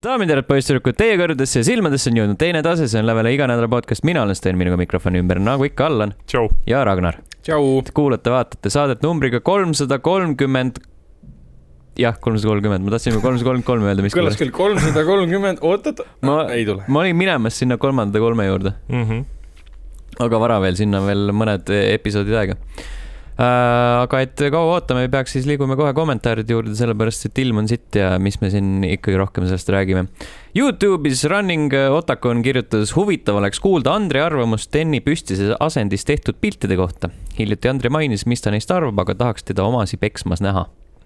Daamid ja poisssüdrukud, teie kõrgudesse ja silmadesse on jõudnud teine tase, see on Lävele iga nädala podcast. Mina olen Sten, minuga mikrofoni ümber, nagu ikka Allan. Tšau. Ja Ragnar. Tšau. Kuulate, vaatate saadet numbriga 330. Jah, 330, ma tahtsin 333 öelda, mis kõlas küll 330, ootad? Ei tule. Ma olin minemas sinna 3. juurde. Aga vara veel, sinna veel mõned episoodid aega. Aga et kaua ootame, ei peaks siis liigume kohe kommentaarid juurde, sellepärast et ilm on sitt ja mis me siin ikkagi rohkem sellest räägime. YouTube'is Running Otakon kirjutas, huvitav oleks kuulda Andre arvamust Steni püstises asendis tehtud piltide kohta. Hiljuti Andre mainis, mis ta neist arvab, aga tahaks teda omasi peksmas näha.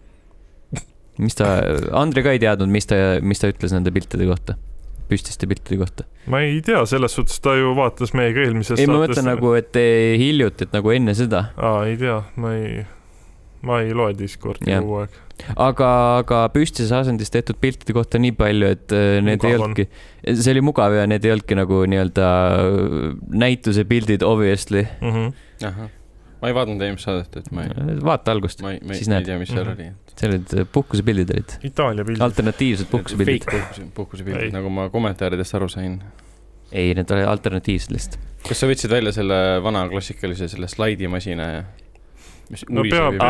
Andre ka ei teadnud, mis ta ütles nende piltide kohta, püstiste piltide kohta. Ma ei tea, selles suhtes ta ju vaatas meiega eelmises saates. Ei, ma mõtlen nagu, et hiljuti, et nagu enne seda. Ei tea, ma ei loe Discordi kogu aeg. Aga püstises asendis tehtud piltide kohta nii palju, et need ei olnudki, see oli mugav ja need ei olnudki nagu nii-öelda näituse pildid, obviously. Aha. Ma ei vaadanud eelmist saadet, et ma ei... Vaata algust, siis näed. Ei tea, mis seal oli. Seal olid puhkusepildid olid. Itaalia pildid. Alternatiivsed puhkusepildid. Fake puhkusepildid, nagu ma kommentaaridest aru sain. Ei, need oli alternatiivsed lihtsalt. Kas sa võtsid välja selle vana klassikalise selle slaidimasina ja... No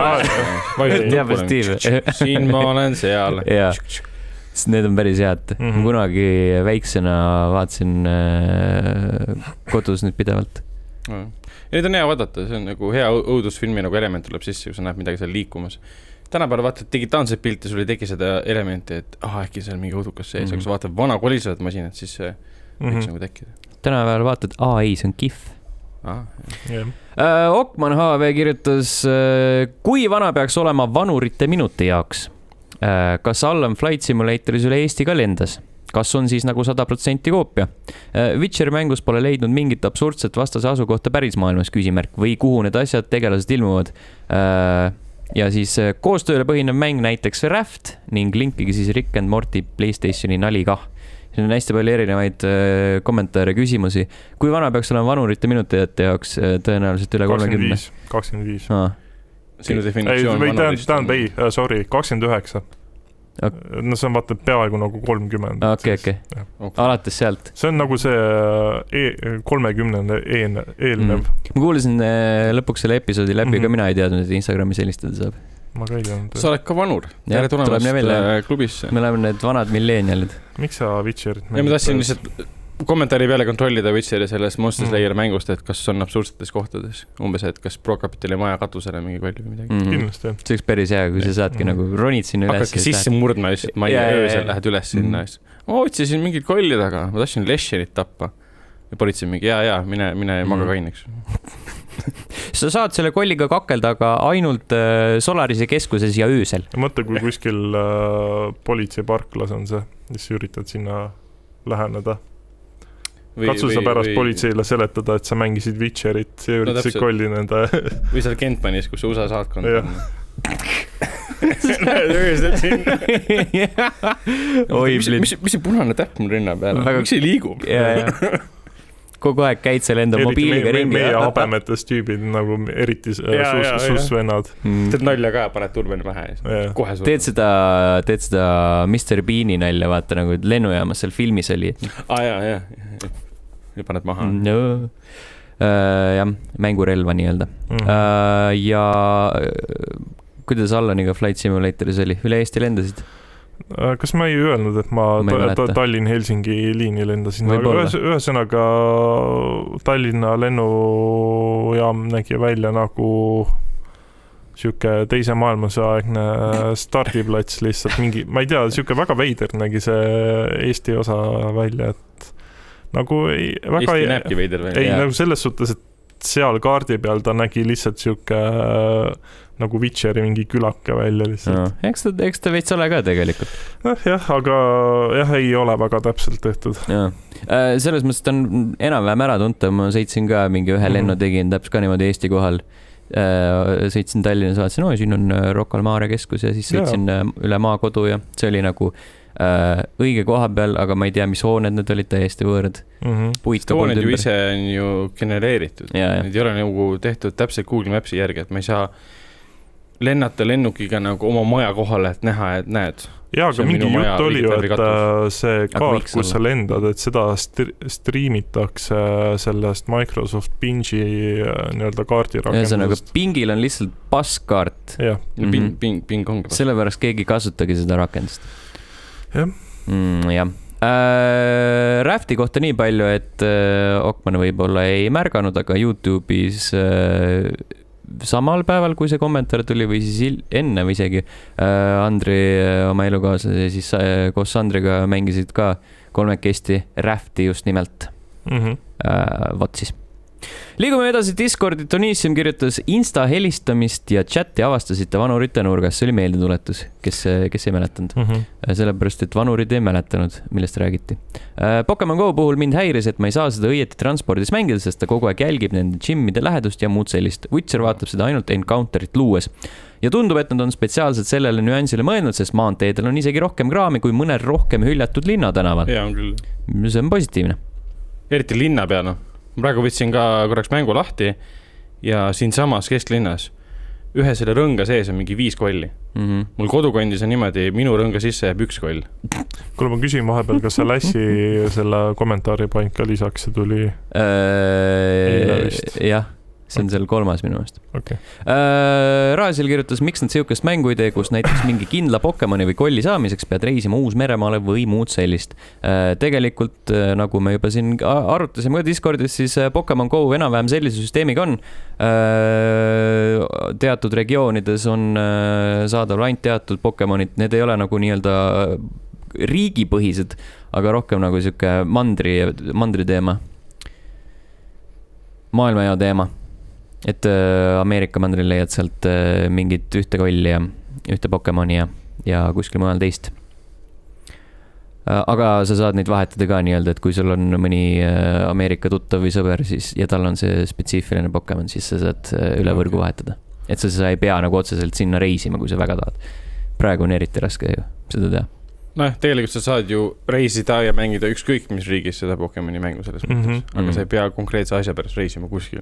peab. Siin ma olen seal. Jaa. Need on päris head. Kunagi väiksena vaatasin kodus nüüd pidevalt. Neid on hea vaadata, see on nagu hea õudusfilmi nagu element tuleb sisse, kui sa näed midagi seal liikumas. Tänapäeval vaatad digitaalset pilti, sul ei teki seda elementi, et äkki seal mingi õudukas sees, kui sa vaatad vana kolisevad masinad, siis see võiks nagu tekkida. Tänapäeval vaatad, ei, see on GIF. Okman HV kirjutas, kui vana peaks olema vanurite minuti jaoks? Kas Allan Flight Simulatoris üle Eesti ka lendas? Kas on siis nagu 100% koopia? Witcher mängus pole leidnud mingit absurdset vastase asukohta päris maailmas küsimärk või kuhu need asjad tegelased ilmuvad. Ja siis koostööle põhinev mäng näiteks Raft ning linkigi siis Rick and Morty PlayStationi nali kah. Siin on hästi palju erinevaid kommentaare, küsimusi. Kui vana peaks olema vanurite minutajate jaoks tõenäoliselt üle 30? 25. Sinu definitsioon vanurist on... 29. No see on vaata peaaegu nagu 30. Okei. Alates sealt. See on nagu see 30. eelnev. Ma kuulisin lõpuks selle episoodi läbi, ka mina ei teadnud, et Instagrami sellistada saab. Ma ka ei teadnud. Sa oled ka vanur. Tere tulemast klubisse. Me oleme need vanad millenialid. Miks sa Witcherit? Ja ma tahtsin lihtsalt kommentaari peale kontrollida Witcheri selles Monster Slayer mängust, et kas on absurdsetes kohtades. Umbes, et kas Prokapitali maja katusele mingi kolli või midagi. Kindlasti. See oleks päris hea, kui sa saadki nagu ronid sinna üles. Hakadki sisse murdma lihtsalt, ma ei öösel lähed üles sinna. Ma otsisin mingid kolli taga, ma tahtsin Leshenit tappa. Ja politsin mingi, mine maga kaineks. Sa saad selle kolliga kakelda, aga ainult Solarise keskuses ja öösel. Mõtle, kui kuskil politseiparklas on see, siis üritad sinna läheneda. Katsu sa pärast politseile seletada, et sa mängisid Witcherit ja üritasid kolli nende... Või seal Kentmanis, kus USA saatkond on. Mis see punane täpp mul rinna peale? Miks ei liigub? Kogu aeg käid seal enda mobiiliga ringi. Meie habemetes tüübid, nagu eriti sussvennad. Teed nalja ka, paned turbeni pähe. Teed seda Mr. Beani nalja, vaata nagu lennujaamas seal filmis oli. Ja paned maha. Jah, mängurelva nii-öelda. Ja kuidas Allaniga Flight Simulatoris oli? Üle Eesti lendasid? Kas ma ei öelnud, et ma Tallinn-Helsingi liini lendasin? Ühesõnaga Tallinna lennujaam nägi välja nagu siuke teise maailmasõaegne stardiplats lihtsalt mingi, ma ei tea, siuke väga veider nägi see Eesti osa välja, et nagu Eesti näebki veider välja. Ei, nagu selles suhtes, et seal kaardi peal ta nägi lihtsalt siuke nagu Witcheri mingi külake välja lihtsalt. Eks ta veits ole ka tegelikult. Aga ei ole väga täpselt tehtud. Selles mõttes ta on enam-vähem ära tuntav. Ma sõitsin ka mingi ühe lennu tegin täpselt ka niimoodi Eesti kohal. Sõitsin Tallinnas, vaatasin, siin on Rocca al Mare keskus ja siis sõitsin üle maakodu ja see oli nagu õige koha peal, aga ma ei tea, mis hooned need olid täiesti võõrad. Hooned ju ise on ju genereeritud. Need ei ole nagu tehtud täpselt Google Mapsi järgi, et ma ei saa lennata lennukiga nagu oma maja kohale, et näha, et näed. Jaa, aga mingi jutt oli ju, et see kaart, kus sa lendad, et seda striimitakse sellest Microsoft Binge'i nii-öelda kaardirakendusest. Ühesõnaga, Bingil on lihtsalt passkaart. Jah. Bing ongi. Sellepärast keegi kasutagi seda rakendust. Jah. Jah. Rafti kohta nii palju, et Okman võib-olla ei märganud, aga YouTube'is samal päeval, kui see kommentaar tuli või siis enne või isegi Andri oma elukaaslase ja siis koos Sandriga mängisid ka kolmekesti Rafti just nimelt. Vot siis. Liigume edasi Discordi. Tonisium kirjutas Insta helistamist ja chati avastasite vanurite nurgas. See oli meeldetuletus, kes ei mäletanud. Sellepärast, et vanurid ei mäletanud, millest räägiti. Pokemon Go puhul mind häiris, et ma ei saa seda õieti transpordis mängida, sest ta kogu aeg jälgib nende gymmide lähedust ja muud sellist. Witcher vaatab seda ainult encounterit luues. Ja tundub, et nad on spetsiaalselt sellele nüansile mõelnud, sest maanteedel on isegi rohkem kraami kui mõnel rohkem hüljatud linnatänaval. Jaa, on küll. See on positiivne. Eriti linna peal, praegu võtsin ka korraks mängu lahti ja siin samas kesklinnas ühe selle rõnga sees on mingi 5 kolli. Mul kodukondis on niimoodi, minu rõnga sisse jääb 1 koll. Kuule, ma küsin vahepeal, kas see Lässi selle kommentaari paika lisaks see tuli? Jah. See on seal 3. minu meelest. Okay. Raasil kirjutas, miks nad siukest mängu ei tee, kus näiteks mingi kindla Pokemoni või kolli saamiseks pead reisima Uus-Meremaale või muud sellist. Tegelikult, nagu me juba siin arutasime Discordis, siis Pokemon Go enam-vähem sellise süsteemiga on. Teatud regioonides on saadav ainult teatud Pokemonid. Need ei ole nagu nii-öelda riigipõhised, aga rohkem nagu siuke mandri teema. Maailmajao teema. Et Ameerika mandril leiad sealt mingit ühte kolli ja ühte Pokemoni ja kuskil mujal teist. Aga sa saad neid vahetada ka nii-öelda, et kui sul on mõni Ameerika tuttav või sõber siis, ja tal on see spetsiifiline Pokemon, siis sa saad üle võrgu vahetada. Et sa ei pea nagu otseselt sinna reisima, kui sa väga tahad. Praegu on eriti raske ju seda teha. Tegelikult sa saad ju reisida ja mängida ükskõik mis riigis seda Pokemoni mängu selles mõttes, aga sa ei pea konkreetse asja pärast reisima kuskil.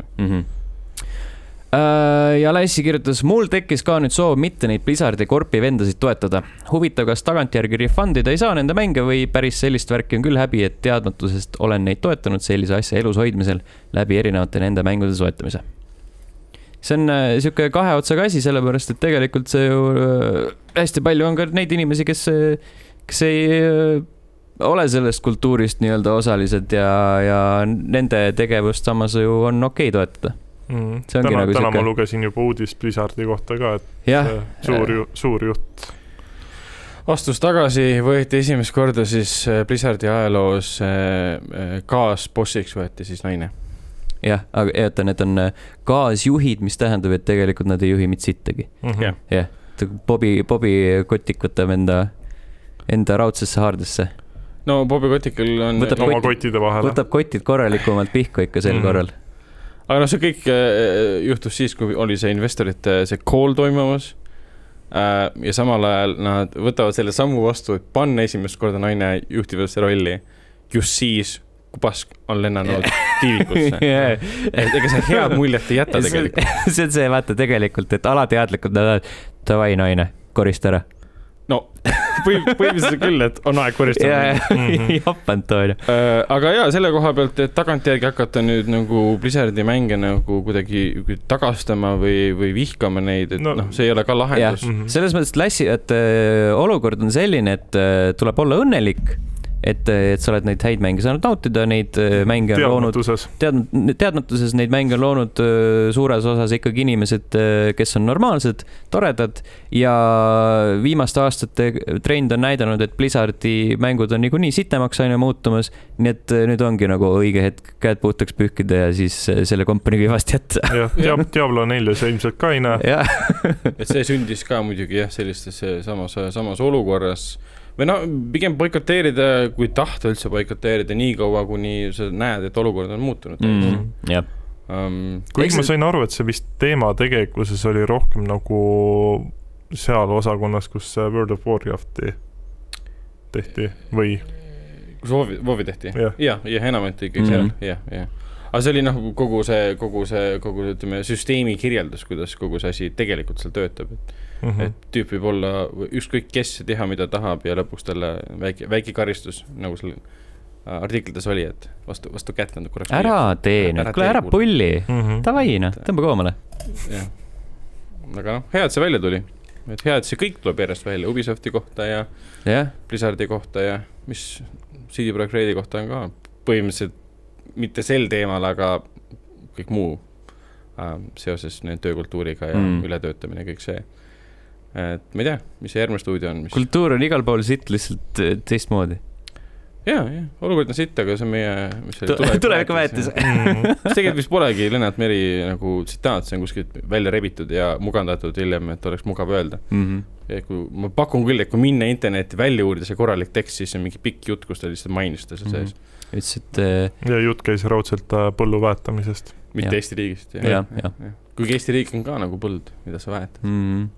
Ja Lässi kirjutas, mul tekkis ka nüüd soov mitte neid Blizzardi korpi vendasid toetada. Huvitav, kas tagantjärgi refundida ei saa nende mänge või päris sellist värki on küll häbi, et teadmatusest olen neid toetanud sellise asja elus hoidmisel läbi erinevate nende mängude soetamise. See on siuke kahe otsaga asi, sellepärast, et tegelikult see ju hästi palju on ka neid inimesi, kes ei ole sellest kultuurist nii-öelda osalised ja nende tegevust samas ju on okei toetada. Täna ma lugesin juba uudist Blizzardi kohta ka, et suur jutt. Astus tagasi, võeti esimest korda siis Blizzardi ajaloos kaasbossiks võeti siis naine. Jah, aga need on kaasjuhid, mis tähendab, et tegelikult nad ei juhi mitte sittagi. Jah, Bobi Kotik võtab enda raudsesse haardesse. No Bobi Kotikul on oma kottide vahele. Võtab kotid korralikumalt pihku ikka sel korral. Aga see kõik juhtus siis, kui oli see investorite see call toimumas ja samal ajal nad võtavad selle sammu vastu, et panna esimest korda naine juhtivasse rolli just siis, kui pask on lennanud tiivikusse. Ega see head muljet ei jäta tegelikult. See on see, vaata tegelikult, et alateadlikult davai naine, korista ära. No, põhimõtteliselt küll, et on aeg koristada. Japant on. Aga jaa, selle koha pealt, et tagantjärgi hakata nüüd nagu Blizzardi mänge nagu kuidagi tagastama või vihkama neid, et see ei ole ka lahendus. Selles mõttes Lässi, et olukord on selline, et tuleb olla õnnelik, et sa oled neid häid mänge saanud nautida, neid mänge on loonud teadmatuses neid mänge on loonud suures osas ikkagi inimesed, kes on normaalsed, toredad ja viimaste aastate trend on näidanud, et Blizzardi mängud on niikuinii sitemaks aina muutumas, nii et nüüd ongi nagu õige hetk käed puhtaks pühkida ja siis selle kompani kõivast jätta. Diablo 4 see ilmselt ka ei näe. Et see sündis ka muidugi sellistes samas olukorras. Või pigem boikoteerida, kui tahta üldse boikoteerida nii kaua, kuni sa näed, et olukord on muutunud. Kuigi ma sain aru, et see vist teema tegelikkuses oli rohkem nagu seal osakonnas, kus World of Warcrafti tehti või? Kus WoW tehti? Ja enamalt ikkagi seal. aga see oli kogu ütleme, süsteemi kirjeldus, kuidas kogu see asi tegelikult seal töötab, et tüüp võib olla ükskõik kes teha, mida tahab ja lõpuks talle väike karistus, nagu seal artiklites oli, et vastu kätt on korraks. Ära tee nüüd, kuule ära pulli, tavai tõmba koomale. Aga hea, et see välja tuli. Et hea, et see kõik tuleb järjest välja, Ubisofti kohta ja Blizzardi kohta ja mis CD Projekt Redi kohta on ka põhimõtteliselt mitte sel teemal, aga kõik muu seoses töökultuuriga ja ületöötamine, kõik see. Et ma ei tea, mis see järgmine stuudio on. Kultuur on igal pool sitt lihtsalt teistmoodi. Jaa, olukord on sitt, aga see on meie tuleviku väetis. Tegelikult vist polegi Lennart Meri nagu tsitaat, see on kuskilt välja rebitud ja mugandatud hiljem, et oleks mugav öelda. Ja kui ma pakun küll, et kui minna interneti välja uurida see korralik tekst, siis on mingi pikk jutt, kus ta lihtsalt mainis ta seal sees. Ja jutt käis raudselt põllu väetamisest. Mitte Eesti riigist. Kuigi Eesti riik on ka nagu põld, mida sa väetad.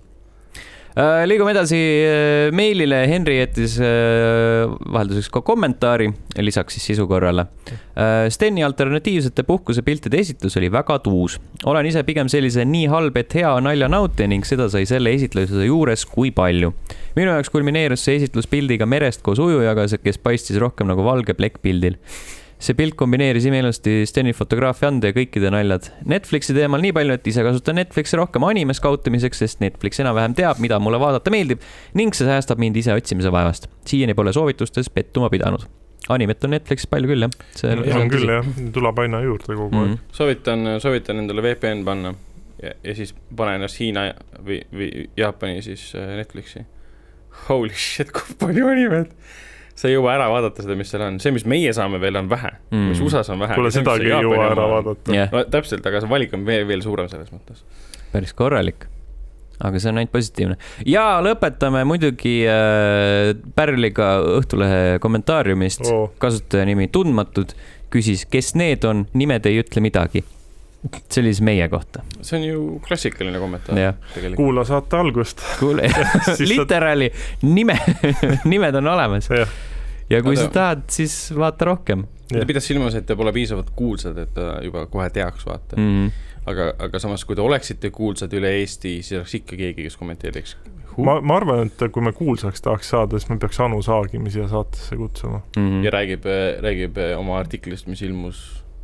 Liigume edasi meilile. Henri jättis vahelduseks ka kommentaari, lisaks siis sisukorrale. Steni alternatiivsete puhkuse piltide esitlus oli väga tuus. Olen ise pigem sellise nii halb, et hea nalja nautija ning seda sai selle esitluse juures kui palju. Minu jaoks kulmineerus see esitlus pildiga merest koos ujujaga, kes paistis rohkem nagu valge plekk pildil. See pilt kombineeris imelusti Steni fotograafia ande ja kõikide naljad. Netflixi teemal nii palju, et ise kasutan Netflixi rohkem anime skautimiseks, sest Netflix enam-vähem teab, mida mulle vaadata meeldib ning see säästab mind ise otsimise vaevast. Siiani pole soovitustes pettuma pidanud. Animet on Netflixis palju küll, jah. See on küll, jah. Tuleb aina juurde kogu aeg. Soovitan endale VPN panna ja siis pane ennast Hiina või Jaapani siis Netflixi. Holy shit, kui palju animet! Sa ei jõua ära vaadata seda, mis seal on. See, mis meie saame veel, on vähe. Mis USAs on vähe. Kuule, sedagi ei jõua ära vaadata. No, täpselt, aga see valik on veel suurem selles mõttes. Päris korralik. Aga see on ainult positiivne. Ja lõpetame muidugi Pärliga Õhtulehe kommentaariumist. Kasutaja nimi tundmatud küsis, kes need on, nimed ei ütle midagi. See oli siis meie kohta. See on ju klassikaline kommentaar. Kuula saate algust. Literaali nimed on olemas. Ja kui sa tahad, siis vaata rohkem. Ta pidas silmas, et te pole piisavalt kuulsad, et ta juba kohe teaks vaata. Aga samas, kui te oleksite kuulsad üle Eesti, siis oleks ikka keegi, kes kommenteeriks. Ma arvan, et kui me kuulsaks tahaks saada, siis me peaks Anu Saagimi siia saatesse kutsuma. Ja räägib oma artiklist, mis ilmus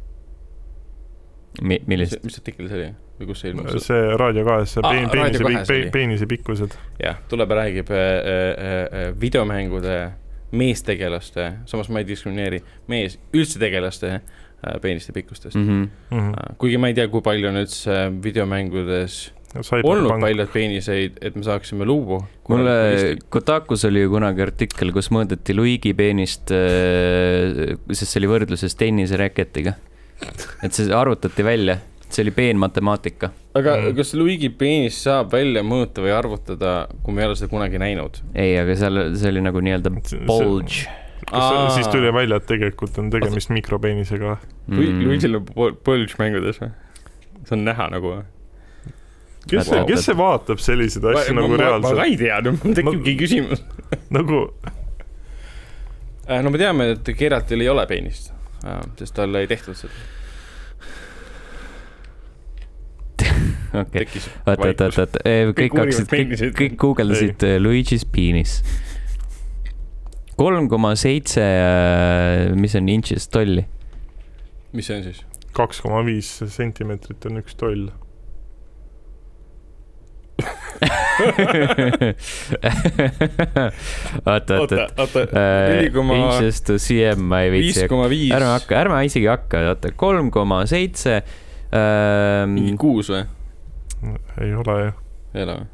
Millist? Mis artikkel see oli? Või kus see ilmus? See Raadio 2, peenise pikkused. Jah, tuleb ja räägib videomängude meestegelaste, samas ma ei diskrimineeri, üldse tegelaste peeniste pikkustest. Kuigi ma ei tea, kui palju on üldse videomängudes olnud paljud peeniseid, et me saaksime luua. Mulle Kotakus oli ju kunagi artikkel, kus mõõdeti Luigi peenist, sest see oli võrdluses tennise reketiga. Et see arvutati välja, see oli peen matemaatika. Aga kas Luigi peenis saab välja mõõta või arvutada, kui me ei ole seda kunagi näinud? Ei, aga see oli nagu nii-öelda bulge. Siis tuli välja, et tegelikult on tegemist mikropeenisega. Luigil on bulge mängudes või? See on näha nagu. Kes see vaatab sellised asju nagu reaalselt? Ma ei tea, mul tekibki küsimus. Nagu? No me teame, et Geratil ei ole peenist. Sest talle ei tehtud seda. Okay. Oot. Kõik googledasid Luigi's penis. 3,7 mis on inches tolli? Mis see on siis? 2,5 sentimeetrit on üks toll. Oota. Inches to cm ma ei viitsi. 5,5. Ärme isegi hakka. 3,7. Mingi 6 või? Ei ole ju. Ei ole või?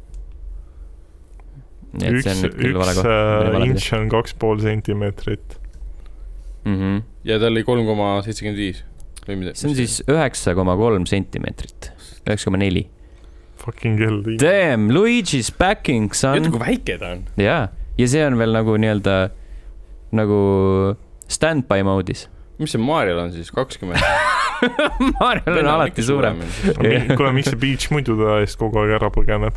Üks inch on 2,5 sentimeetrit. Ja ta oli 3,75. See on siis 9,3 sentimeetrit. 9,4. Fucking hell. Damn, Luigi's backing, son. Jõttu, kui väike ta on. Jaa, ja see on veel nagu nii-öelda nagu stand-by mode'is. Mis see Mariel on siis? 20? Mariol on alati suurem. Kuule, miks see Peach muidu ta eest kogu aeg ära põgeneb?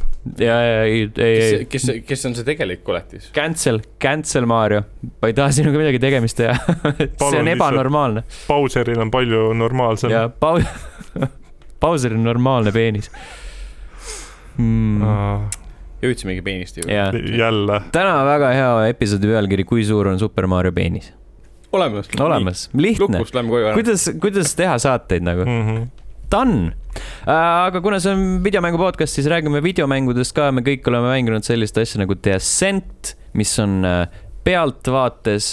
Kes on see tegelik koletis? Cancel Mario. Ma ei taha sinuga midagi tegemist teha. See on ebanormaalne. Bowseril on palju normaalsem. Ja, Bowseril on normaalne peenis. Jõudsimegi peenist ju. Jälle. Täna väga hea episoodi pealkiri, kui suur on Super Mario peenis. Olemas. Lihtne. Kuidas teha saateid nagu? Done. Aga kuna see on videomängu podcast, siis räägime videomängudest ka. Me kõik oleme mänginud sellist asja nagu The Ascent, mis on pealtvaates.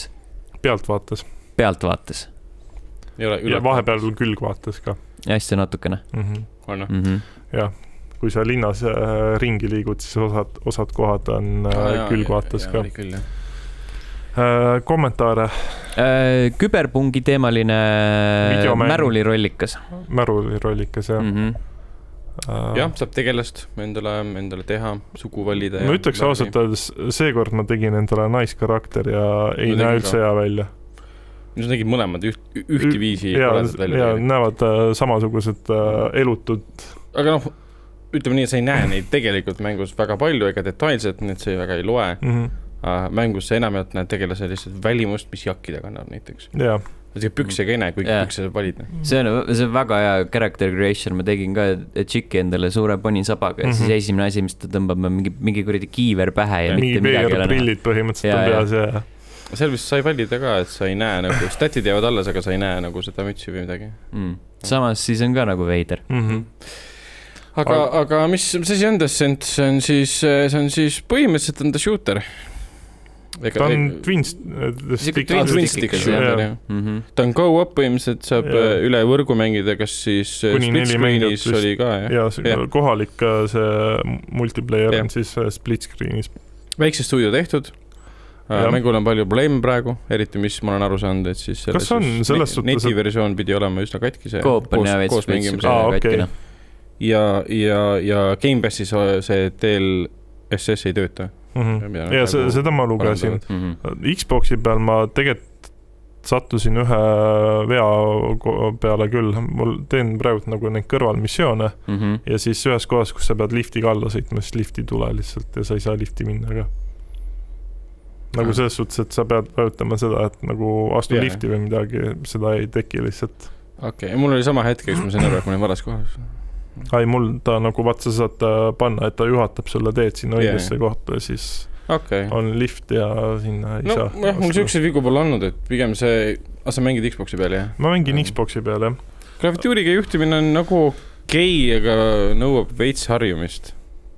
Ja vahepeal külgvaates ka. Hästi natukene. Jah, kui sa linnas ringi liigud, siis osad kohad on külgvaates ka. Kommentaare. Küberpungi teemaline märulirollikas. Märulirollikas, jah. Jah, saab tegelast endale teha, sugu valida. Ma ütleks ausalt öeldes, seekord ma tegin endale naiskarakter ja ei näe üldse hea välja. Sa tegid mõlemad ühti viisi välja. Ja näevad samasugused elutud. Aga ütleme nii, et sa ei näe neid tegelikult mängus väga palju ega detailselt, nii et see väga ei loe. Mängus sa enamalt näed tegelase lihtsalt välimust, mis jakkida kannab näiteks. Jaa. Püksega ei näe, kui pükse valid. See on väga hea character creation. Ma tegin ka tšiki endale suure ponisabaga ja siis esimene asi, mis ta tõmbab mingi kuradi kiiver pähe ja mitte midagi ei ole. Prillid põhimõtteliselt on peas ja... Seal vist sai valida ka, et sa ei näe nagu, statid jäävad alles, aga sa ei näe nagu seda mütsi või midagi. Samas siis on ka nagu veider. Aga mis see on Descent? See on siis põhimõtteliselt on ta shooter. Ta on twin stick. Ta on go-up põhimõtteliselt, saab üle võrgu mängida, kas siis split screenis oli ka. Ja kohalik see multiplayer on siis split screenis. Väikse stuudio tehtud. Mängul on palju probleeme praegu, eriti mis ma olen aru saanud, et siis netiversioon pidi olema üsna katkise. Koop on veits katkine. Ja Game Passis see DLSS ei tööta. Ja seda ma lugesin. Xboxi peal ma tegelikult sattusin ühe vea peale küll. Mul teen praegu nagu neid kõrvalmissioone ja siis ühes kohas, kus sa pead liftiga alla sõitma, siis lifti tule lihtsalt ja sa ei saa lifti minna ka. Nagu selles suhtes, et sa pead vajutama seda, et nagu astu lifti või midagi, seda ei teki lihtsalt. Okei, mul oli sama hetke, kus ma sain aru, et ma olin varas kohas. Mul ta nagu vatsa saad panna, et ta juhatab sulle teed sinna õigesse kohta ja siis on lift ja sinna ei saa. Mul siukseid vigu pole olnud, et pigem sa mängid Xboxi peal, jah? Ma mängin Xboxi peal, jah. Gravityuriga juhtimine on nagu okei, aga nõuab veits harjumist.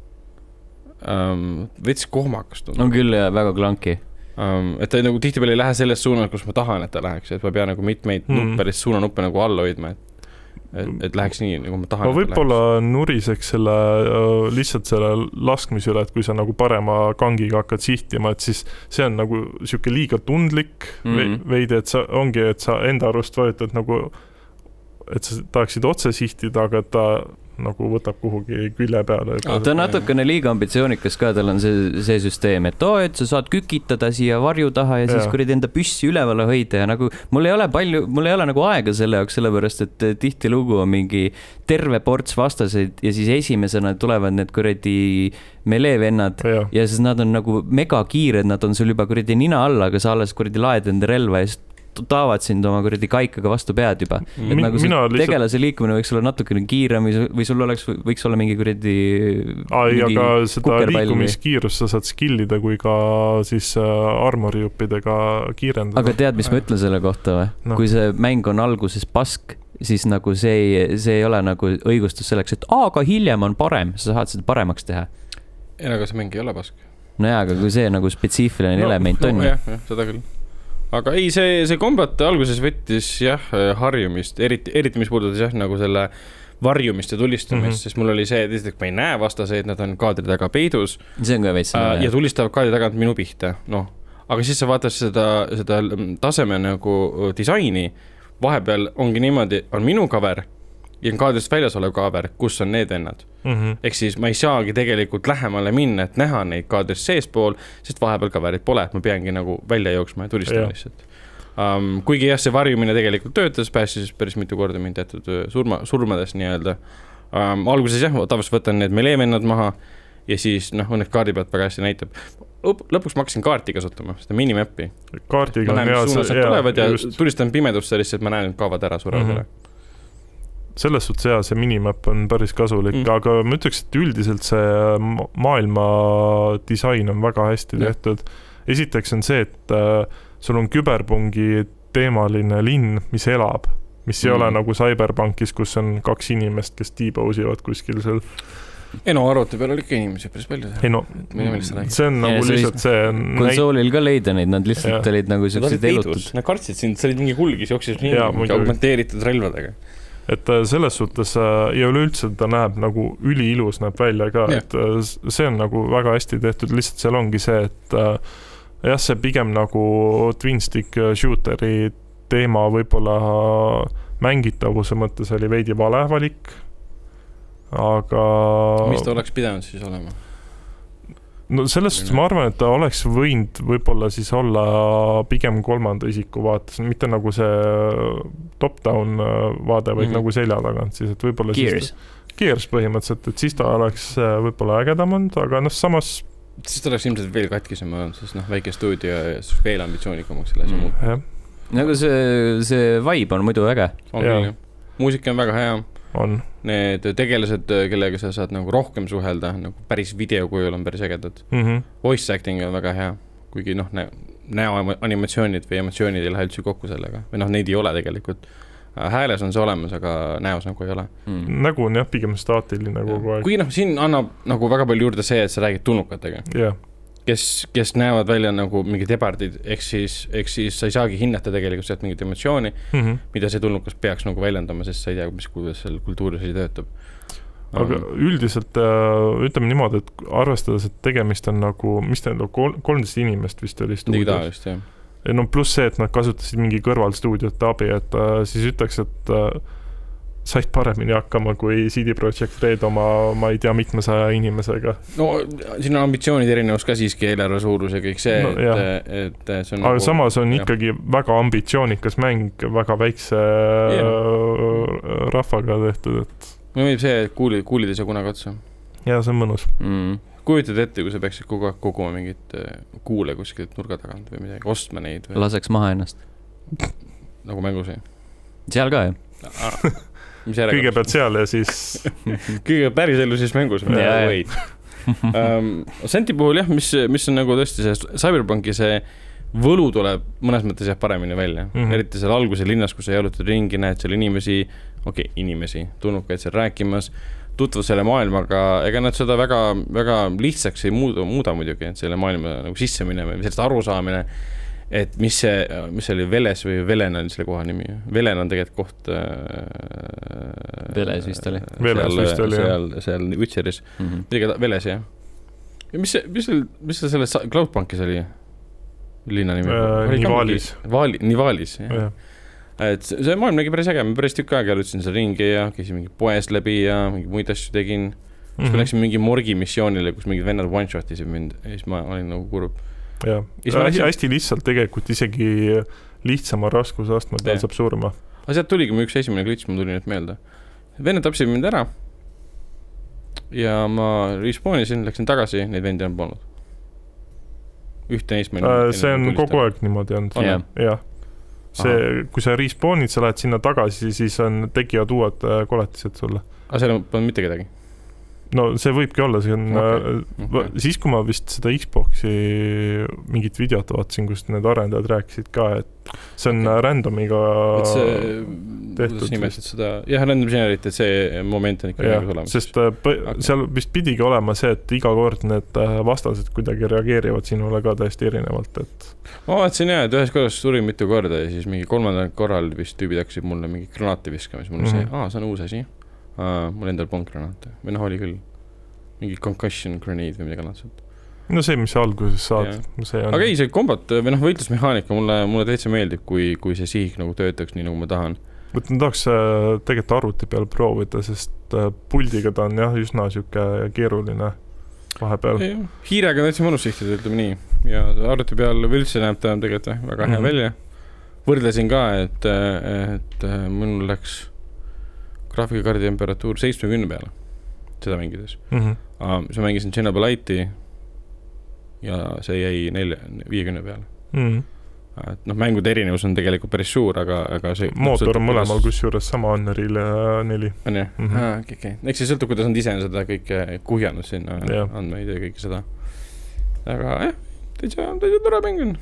Veits kohmakast on küll ja väga klanki et ta nagu tihtipeale ei lähe selles suunas, kus ma tahan, et ta läheks, et ma pean nagu mitmeid nuppelist suunanuppe nagu alla hoidma, et läheks nii, nagu ma tahan. Ma võib-olla nuriseks lihtsalt selle laskmise üle, et kui sa nagu parema kangiga hakkad sihtima, et siis see on nagu siuke liiga tundlik veidi, et sa ongi, et sa enda arust vajutad nagu, et sa tahaksid otse sihtida, aga ta nagu võtab kuhugi külje peale. Ta on natukene liiga ambitsioonikas ka, tal on see süsteem, et sa saad kükitada siia varju taha ja siis kuradi enda püssi ülevale hoida ja nagu mul ei ole nagu aega selle jaoks, sellepärast et tihti lugu on mingi terve ports vastaseid ja siis esimesena tulevad need kuradi melee-vennad ja siis nad on nagu mega kiired, nad on sul juba kuradi nina alla, aga sa alles kuradi laed enda relva ja siis taavad sind oma kuradi kaikaga vastu pead juba. Et nagu tegelase liikumine võiks olla natukene kiirem või sul võiks olla mingi kuradi aga seda liikumiskiirust sa saad skillida kui ka siis armorijuppidega kiirendada. Aga tead, mis ma ütlen selle kohta või? No. Kui see mäng on alguses pask, siis nagu see ei ole nagu õigustus selleks, et aga hiljem on parem, sa saad seda paremaks teha. Aga see mäng ei ole pask. No jaa, aga kui see nagu spetsiifiline element on. Jah, seda küll. Aga ei, see kombat alguses võttis harjumist, eriti mis puudutas nagu selle varjumist ja tulistamist, sest mul oli see, et ma ei näe vastaseid, nad on kaadri taga peidus. See on ka veits. Ja tulistavad kaadri tagant minu pihta, Aga siis sa vaatad seda taseme nagu disaini, vahepeal ongi niimoodi, on minu cover ja on kaadrist väljas olev cover, kus on need vennad. Ehk siis ma ei saagi tegelikult lähemale minna, et näha neid kaadrist seespool, sest vahepeal coverit pole, et ma peangi nagu välja jooksma ja tulistama lihtsalt. Kuigi jah, see varjumine tegelikult töötas, pääsis päris mitu korda mind jätud surmades nii-öelda. Alguses jah, tavaliselt võtan need meleevennad maha ja siis õnneks kaardi pealt väga hästi näitab. Lõpuks ma hakkasin kaarti kasutama, seda minimappi. Kaardiga ma näen, mis suunas nad tulevad ja tulistan pimedusse lihtsalt, ma näen, et kaovad ära, surevad ära. Selles suhtes hea, see minimap on päris kasulik, aga ma ütleks, et üldiselt see maailma disain on väga hästi tehtud. Esiteks on see, et sul on küberpungi teemaline linn, mis elab, mis ei ole nagu Cyberpunkis, kus on 2 inimest, kes tiibausivad kuskil seal. Arvuti peal oli ikka inimesi päris palju. See on nagu lihtsalt see... Konsoolil ka leida neid, nad lihtsalt olid nagu sellised elutud. Nad kartsid sind, sa olid mingi hulgis, jooksis augmenteeritud relvadega. Et selles suhtes ja üleüldse ta näeb nagu üliilus näeb välja ka, et see on nagu väga hästi tehtud, lihtsalt seal ongi see, et jah, see pigem nagu twin stick shooteri teema võib-olla mängitavuse mõttes oli veidi vale valik, aga... Mis ta oleks pidanud siis olema? No selles suhtes ma arvan, et ta oleks võinud võib-olla siis olla pigem 3. isiku vaates, mitte nagu see top-down vaade, vaid nagu selja tagant siis, et võib-olla Gears põhimõtteliselt, et siis ta oleks võib-olla ägedam olnud, aga samas siis ta oleks ilmselt veel katkisem olnud, sest väike stuudio ja veel ambitsioonikamaks selle asja muud. Nagu see vibe on muidu äge. Muusika on väga hea. On. Need tegelased, kellega sa saad nagu rohkem suhelda, nagu päris videokujul on päris ägedad. Voice acting on väga hea, kuigi näo animatsioonid või emotsioonid ei lähe üldse kokku sellega. Või neid ei ole tegelikult. Hääles on see olemas, aga näos nagu ei ole. Nägu on jah, pigem staatiline kogu aeg. Kui siin annab nagu väga palju juurde see, et sa räägid tulnukatega. Kes näevad välja nagu mingid ebardid, ehk siis sa ei saagi hinnata tegelikult sealt mingit emotsiooni, mida see tulnukas peaks nagu väljendama, sest sa ei tea, kuidas seal kultuuris ei töötab. Aga üldiselt ütleme niimoodi, et arvestades, et tegemist on nagu, mis ta on, 13 inimest vist oli stuudios. Digitaalist, jah. No pluss see, et nad kasutasid mingi kõrvalstuudiote abi, et siis ütleks, et said paremini hakkama kui CD Projekt Red oma, ma ei tea, mitmesaja inimesega. No, siin on ambitsioonid erinevus ka siiski eelarve suurus ja kõik see, et see on aga nagu... samas on ikkagi väga ambitsioonikas mäng, väga väikse rahvaga tehtud, et... Mulle meeldib see, et kuulid ei saa kunagi otsa. Ja, see on mõnus. Kujutad ette, kui sa peaksid kogu aeg koguma mingit kuule kuskilt nurga tagant või midagi, ostma neid või... Laseks maha ennast. Nagu mängus, jah? Seal ka, jah? Kõigepealt seal ja siis... Kõigepealt päris ellu siis mängus. Senti puhul jah, mis on nagu tõesti see Cyberpunki see võlu tuleb mõnes mõttes jah paremini välja. Eriti seal alguse linnas, kus sa jalutad ringi, näed seal inimesi, tulnukaid seal rääkimas, tutvuvad selle maailmaga, ega nad seda väga, väga lihtsaks ei muuda muidugi, et selle maailma nagu sisse minema, sellest arusaamine, et mis oli Veles või Velen on selle koha nimi. Velen on tegelikult koht... Veles vist oli. Seal Witcheris. Veles, jah. Ja mis see selle Cloudbankis oli? Linna nimi? Nivaalis, jah. Et see maailm nägi päris äge, ma päris tükk aega jalutasin seal ringi ja käisin mingi poest läbi ja mingi muid asju tegin. Siis ma läksin mingi morgi missioonile, kus mingid vennad one-shotisid mind ja siis ma olin nagu kurb. Hästi lihtsalt tegelikult isegi lihtsama raskusastme peal saab surma. Aga sealt tuligi mu üks esimene glitch, ma tulin nüüd meelde. Vennad tapsid mind ära ja ma respaunisin, läksin tagasi, neid vendi on polnud. Ühte neist meil see on kogu aeg niimoodi olnud. Jah. Kui sa respawnid, sa lähed sinna tagasi, siis tegivad uued koletised sulle. Aga seal on mitte kedagi? No see võibki olla, see on siis kui ma vist seda Xboxi mingit videot vaatasin, kus need arendajad rääkisid ka, et see on randomiga tehtud. Random generate, et see moment on ikka olemas. Sest seal vist pidigi olema see, et iga kord need vastased kuidagi reageerivad sinule ka täiesti erinevalt, et ma vaatasin et ühes korras surin mitu korda ja siis mingi 3. korral vist tüübid hakkasid mulle mingi granaati viskama, siis mulle see on uus asi. Mul endal polnud granaate. Või oli küll mingi concussion grenade või midagi annatselt. No see, mis sa alguses saad. Aga ei, see kombat või võitlusmehaanika mulle täitsa meeldib, kui see sihik nagu töötaks nii, nagu ma tahan. Ma tahaks tegelikult arvuti peal proovida, sest puldiga ta on jah üsna siuke keeruline vahepeal. Hiirega on täitsa mõnus sihtida, ütleme nii. Ja arvuti peal või üldse näeb ta tegelikult väga hea välja. võrdlesin ka, et minul läks graafikakaardi temperatuur 70 peale, seda mängides. Siis ma mängisin Xenoblade ja see jäi 50 peale. Et mängude erinevus on tegelikult päris suur, aga see... Mootor on mõlemal kusjuures sama Unreal 4. On jah? Okay. Eks see sõltub, kuidas on ise seda kõike kuhjanud sinna andmeid ja kõike seda. Aga täitsa tore mäng on.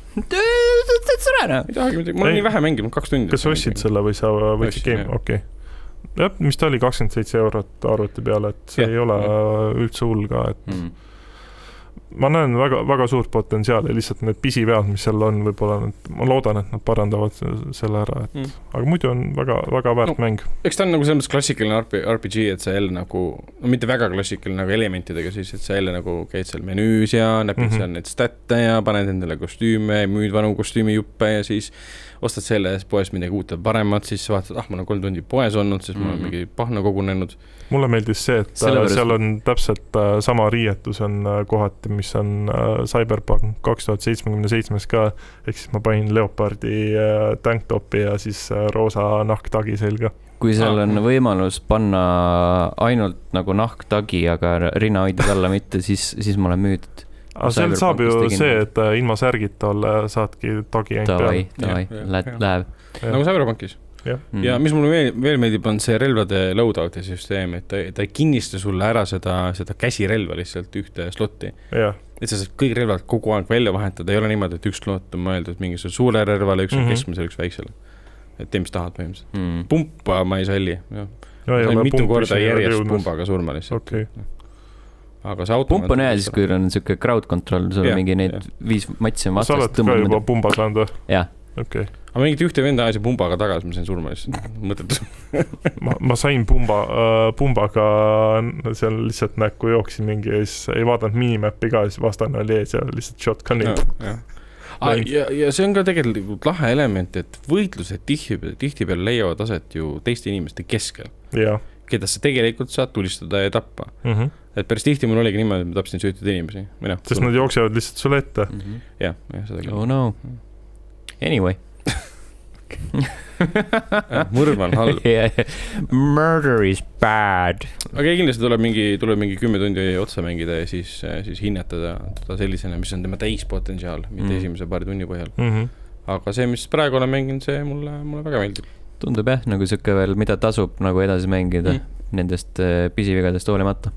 Täitsa rääna. Ei tahagi midagi, mul on nii vähe mänginud, 2 tundi. Kas ostsid selle või sa võtsid game? Okei. Jah, mis ta oli 27 eurot arvuti peale, et see ei ole üldse hull ka, et ma näen väga, väga suurt potentsiaali, lihtsalt need pisivead, mis seal on, võib-olla ma loodan, et nad parandavad selle ära, et aga muidu on väga, väga väärt mäng. Eks ta on nagu selles klassikaline RPG, et sa jälle nagu, mitte väga klassikaline nagu elementidega siis, et sa jälle nagu käid seal menüüs ja näpid seal neid statte ja paned endale kostüüme, müüd vanu kostüümijuppe ja siis ostad selle poes midagi uut ja paremat, siis vaatad, ma olen 3 tundi poes olnud, siis mul on mingi pahna kogunenud. Mulle meeldis see, et seal on täpselt sama riietus on kohati, mis on Cyberpunk 2077 ka, ehk siis ma panin Leopardi tanktopi ja siis roosa nahktagi selga. Kui seal on võimalus panna ainult nagu nahktagi, aga rinnahoidid alla mitte, siis ma olen müüdud. Aga seal saab ju see, et ilma särgita olla saadki tagi ainult peale. Läheb. Nagu Cyberpunkis. Ja mis mulle veel meeldib, on see relvade loadout'i süsteem, et ta ei kinnista sulle ära seda käsirelva lihtsalt ühte slotti. Et sa saad kõik relvad kogu aeg välja vahetada, ei ole niimoodi, et üks slot on mõeldud mingisugune suure relvale, üks on keskmisele, üks väiksele. Et tee, mis tahad põhimõtteliselt. Pumpa ma ei salli. Sain mitu korda järjest pumpaga surma lihtsalt. Okei. Aga see auto... Pump on hea siis, kui on niisugune crowd control, sul on mingi neid 5 matsi on vastast. Sa oled ka juba pumba saanud või? Jah. Okay. Aga mingit ühte venda ajasin pumbaga tagasi, ma sain surma lihtsalt mõtetus. ma sain pumbaga seal lihtsalt näkku jooksin mingi ja siis ei vaadanud minimappi ka, siis vastane oli ees ja lihtsalt shotgunil. Ja see on ka tegelikult lahe element, et võitlused tihtipeale leiavad aset ju teiste inimeste keskel. Keda sa tegelikult saad tulistada ja tappa. Et päris tihti mul oligi niimoodi, et ma tapsin süütud inimesi. Sest nad jooksevad lihtsalt sulle ette. Jah, seda küll. Oh no. Anyway. Mõrv on halb. Murder is bad. Aga kindlasti tuleb mingi 10 tundi otsa mängida ja siis hinnetada sellisena, mis on tema täispotentsiaal, mitte esimese paari tunni põhjal. Aga see, mis praegu olen mänginud, see mulle väga meeldib. Tundub jah, nagu siuke veel, mida tasub nagu edasi mängida nendest pisivigadest hoolimata.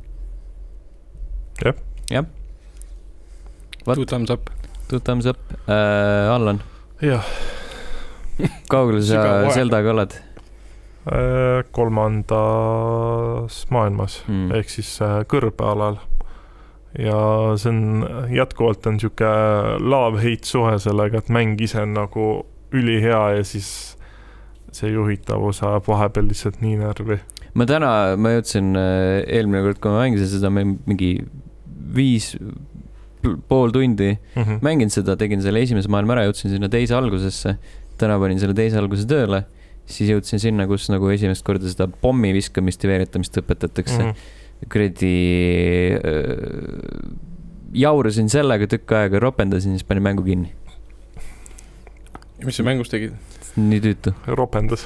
Jah. Two thumbs up. Allan. Jah. Kaugel sa Zeldaga oled? 3. maailmas, ehk siis kõrbealal. Ja see on jätkuvalt on siuke love-hate suhe sellega, et mäng ise on nagu ülihea ja siis see juhitavus ajab vahepeal lihtsalt nii närvi. Ma jõudsin eelmine kord, kui ma mängisin seda, mingi 5,5 tundi mängin seda, tegin selle esimese maailma ära, jõudsin sinna teise algusesse, täna panin selle teise alguse tööle, siis jõudsin sinna, kus nagu esimest korda seda pommi viskamist ja veeretamist õpetatakse. Kuradi jaurasin sellega tükk aega, ropendasin, siis panin mängu kinni. Mis sa mängus tegid? Nii tüütu. Ropendas.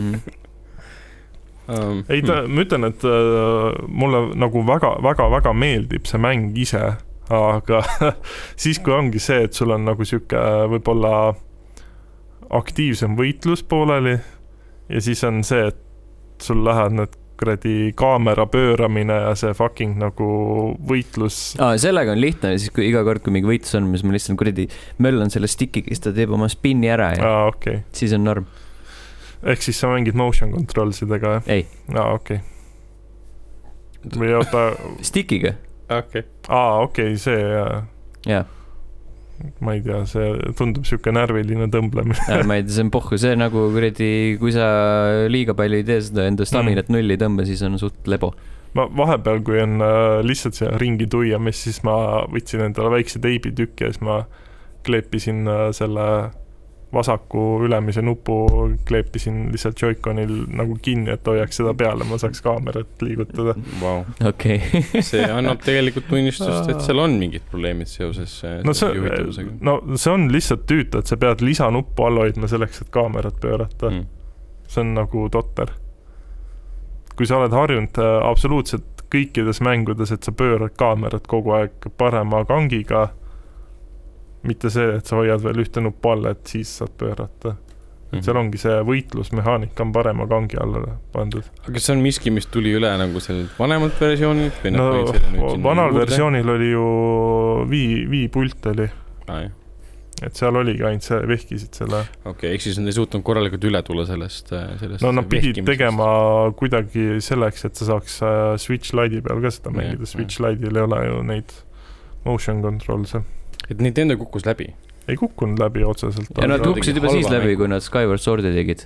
Ei, ma ütlen, et mulle nagu väga meeldib see mäng ise, aga siis kui ongi see, et sul on nagu siuke võib-olla aktiivsem võitlus pooleli ja siis on see, et sul läheb need kuradi kaamera pööramine ja see fucking nagu võitlus. Sellega on lihtne, siis kui iga kord, kui mingi võitlus on, mis ma lihtsalt kuradi möllan selle stikiga, siis ta teeb oma spinni ära ja siis on norm. Ehk siis sa mängid motion controlsidega, jah? Ei. Okei. Või oota... Stikiga? Okei, see, jah. Ma ei tea, see tundub siuke närviline tõmblemine. Ma ei tea, see on pohku. See nagu kuradi, kui sa liiga palju ei tee seda enda staminat nulli tõmba, siis on suht lebo. Ma vahepeal, kui on lihtsalt see ringi tuiamis, siis ma võtsin endale väikse teibitükki ja siis ma kleepisin selle vasaku ülemise nupu kleepisin lihtsalt Joy-Conil nagu kinni, et hoiaks seda peale, ma saaks kaamerat liigutada. Wow. Okay. See annab tegelikult tunnistust, et seal on mingid probleemid seoses juhitavusega. No see on lihtsalt tüütu, et sa pead lisanuppu all hoidma selleks, et kaamerat pöörata. See on nagu totter. Kui sa oled harjunud absoluutselt kõikides mängudes, et sa pöörad kaamerat kogu aeg parema kangiga, mitte see, et sa hoiad veel ühte nuppu alla, et siis saad pöörata. Et seal ongi see võitlusmehaanika on parema kangi alla pandud. Aga kas see on miski, mis tuli üle nagu sellelt vanemalt versioonilt? No, vanal versioonil oli ju viipult oli. Et seal oligi ainult see, vehkisid selle. Okei, ehk siis nad ei suutnud korralikult üle tulla sellest no nad pidid tegema kuidagi selleks, et sa saaks Switch Lite'i peal ka seda mängida. Switch Lite'il ei ole ju neid motion control'se. Et Nintendo kukkus läbi? Ei kukkunud läbi otseselt. Ja nad kukkusid juba siis läbi, kui nad Skyward Swordi tegid.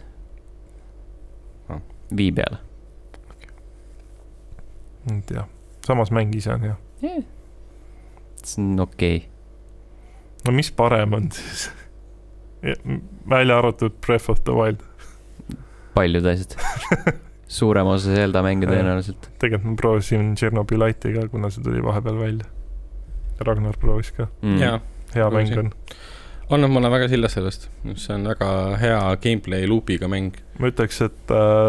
Vii peale. Ja. Samas mäng ise on, jah. See on okei. No mis parem on siis? Välja arvatud Breath of the Wild. Paljud asjad. Suurem osa Zelda mänge tõenäoliselt. Tegelikult ma proovisin Chernobylite'i ka, kuna see tuli vahepeal välja. Ragnar proovis ka. Hea mäng on. Annab mulle väga sillas sellest. See on väga hea gameplay loopiga mäng. Ma ütleks, et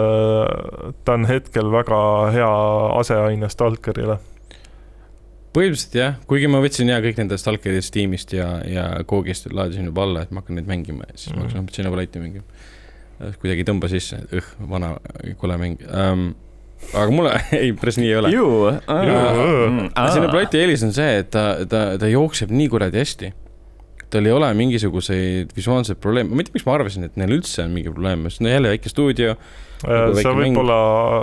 ta on hetkel väga hea aseaine Stalkerile. Põhimõtteliselt jah, kuigi ma võtsin kõik nende Stalkerist tiimist ja koogist laadisin juba alla, et ma hakkan neid mängima ja siis ma hakkan Xenoblade mängima. Kuidagi tõmba sisse, vana kole mäng. Aga mulle ei, päris nii ei ole. Xenoblade eelis on see, et ta jookseb nii kuradi hästi. Tal ei ole mingisuguseid visuaalseid probleeme. Ma ei tea, miks ma arvasin, et neil üldse on mingi probleem. See on jälle väike stuudio. Sa võib-olla,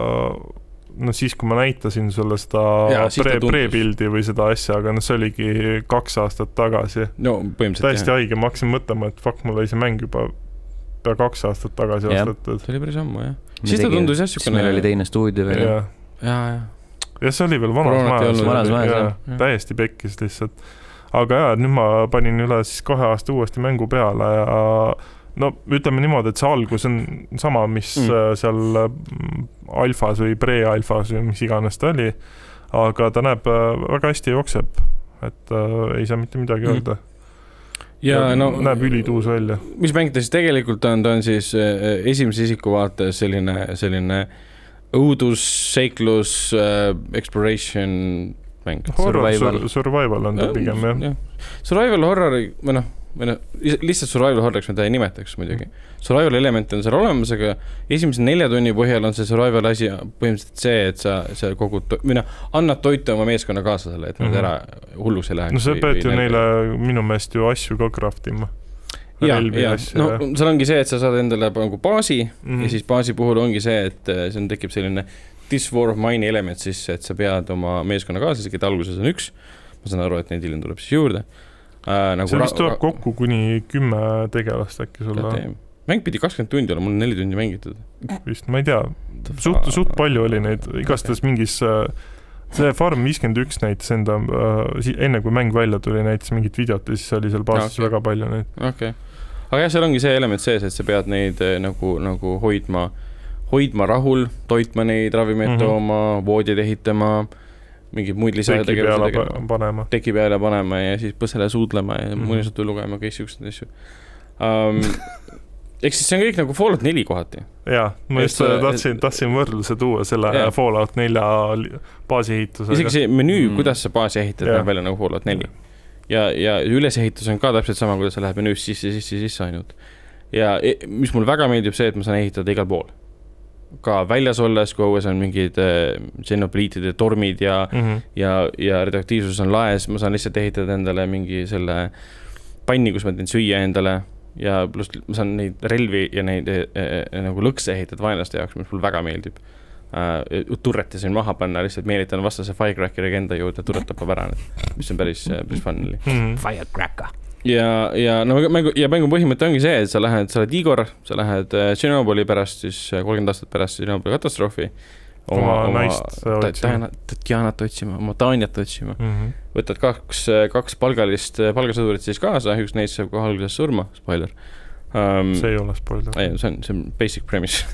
no siis kui ma näitasin sulle seda pre-pildi või seda asja, aga see oligi 2 aastat tagasi. No põhimõtteliselt täiesti haige, ma hakkasin mõtlema, et fuck, mul oli see mäng juba pea 2 aastat tagasi aastatud. See oli päris ammu, jah. Siis ta tundus jah siis meil oli teine stuudio veel. Ja see oli veel vanas majas. Täiesti pekkis lihtsalt. Aga jah, nüüd ma panin üle siis 2 aasta uuesti mängu peale ja no ütleme niimoodi, et see algus on sama, mis seal alfas või pre-alfas või mis iganes ta oli, aga ta näeb väga hästi jookseb, et ei saa mitte midagi öelda. Ja näeb ülituus välja. Mis mäng ta siis tegelikult on? Ta on siis esimese isiku vaates selline õudus, seiklus, exploration mäng. Survival on ta pigem, jah. Survival horror, lihtsalt survival horroriks ma ta ei nimetaks muidugi. Survival element on seal olemas, aga esimese 4 tunni põhjal on see survival asi põhimõtteliselt see, et sa annad toitu oma meeskonna kaaslasele, et nad ära hulluks ei läheks. No see pead ju neile minu meelest ju asju ka craftima. Ja, seal ongi see, et sa saad endale baasi ja siis baasi puhul ongi see, et see tekib selline This War of Mine'i element sisse, et sa pead oma meeskonna kaaslasi, keda alguses on 1. Ma saan aru, et neid hiljem tuleb siis juurde. See vist tuleb kokku kuni 10 tegelast äkki sulle. Mäng pidi 20 tundi olla, mul on 4 tundi mängitud. Vist, ma ei tea. Suht palju oli neid. Igastas mingis... See Farm 51 näitas enda... Enne kui mäng välja tuli näitas mingit videot ja siis oli seal baasis väga palju neid. Okei. Aga jah, seal ongi see element sees, et sa pead neid nagu hoidma rahul, toitma neid, ravimete oma, voodid ehitama, mingid muid lisaaja tegema. Teki peale panema ja siis põsele suudlema ja muidugi lugema kõik siuksed asju. Eks siis see on kõik nagu Fallout 4 kohati. Jaa, ma just tahtsin võrdluse tuua selle Fallout 4 baasiehitusega. Isegi see menüü, kuidas sa baasi ehitad, näeb välja nagu Fallout 4. Ja ülesehitus on ka täpselt sama, kuidas sa lähed menüüs sisse ainult. Ja mis mul väga meeldib see, et ma saan ehitada igal pool. Ka väljas olles, kui õues on mingid Xenoblide'ide tormid ja radioaktiivsus on laes, ma saan lihtsalt ehitada endale mingi selle panni, kus ma teen süüa endale ja pluss ma saan neid relvi ja neid nagu lõkse ehitada vaenlaste jaoks, mis mul väga meeldib. Turreti sain maha panna, lihtsalt meelitan vastase Firecrackeri enda juurde, turret tapab ära, mis on päris fun. Firecracker. Ja mängu põhimõte ongi see, et sa oled Igor, sa lähed Tšernobyli pärast, siis 30 aastat pärast Tšernobüli katastroofi oma naist otsima. Tatjanat otsima, oma Tanjat otsima. Võtad kaks palgasõdurit siis kaasa, üks neist saab kohe alguses surma, spoiler. see ei ole spoiler. See on basic premise.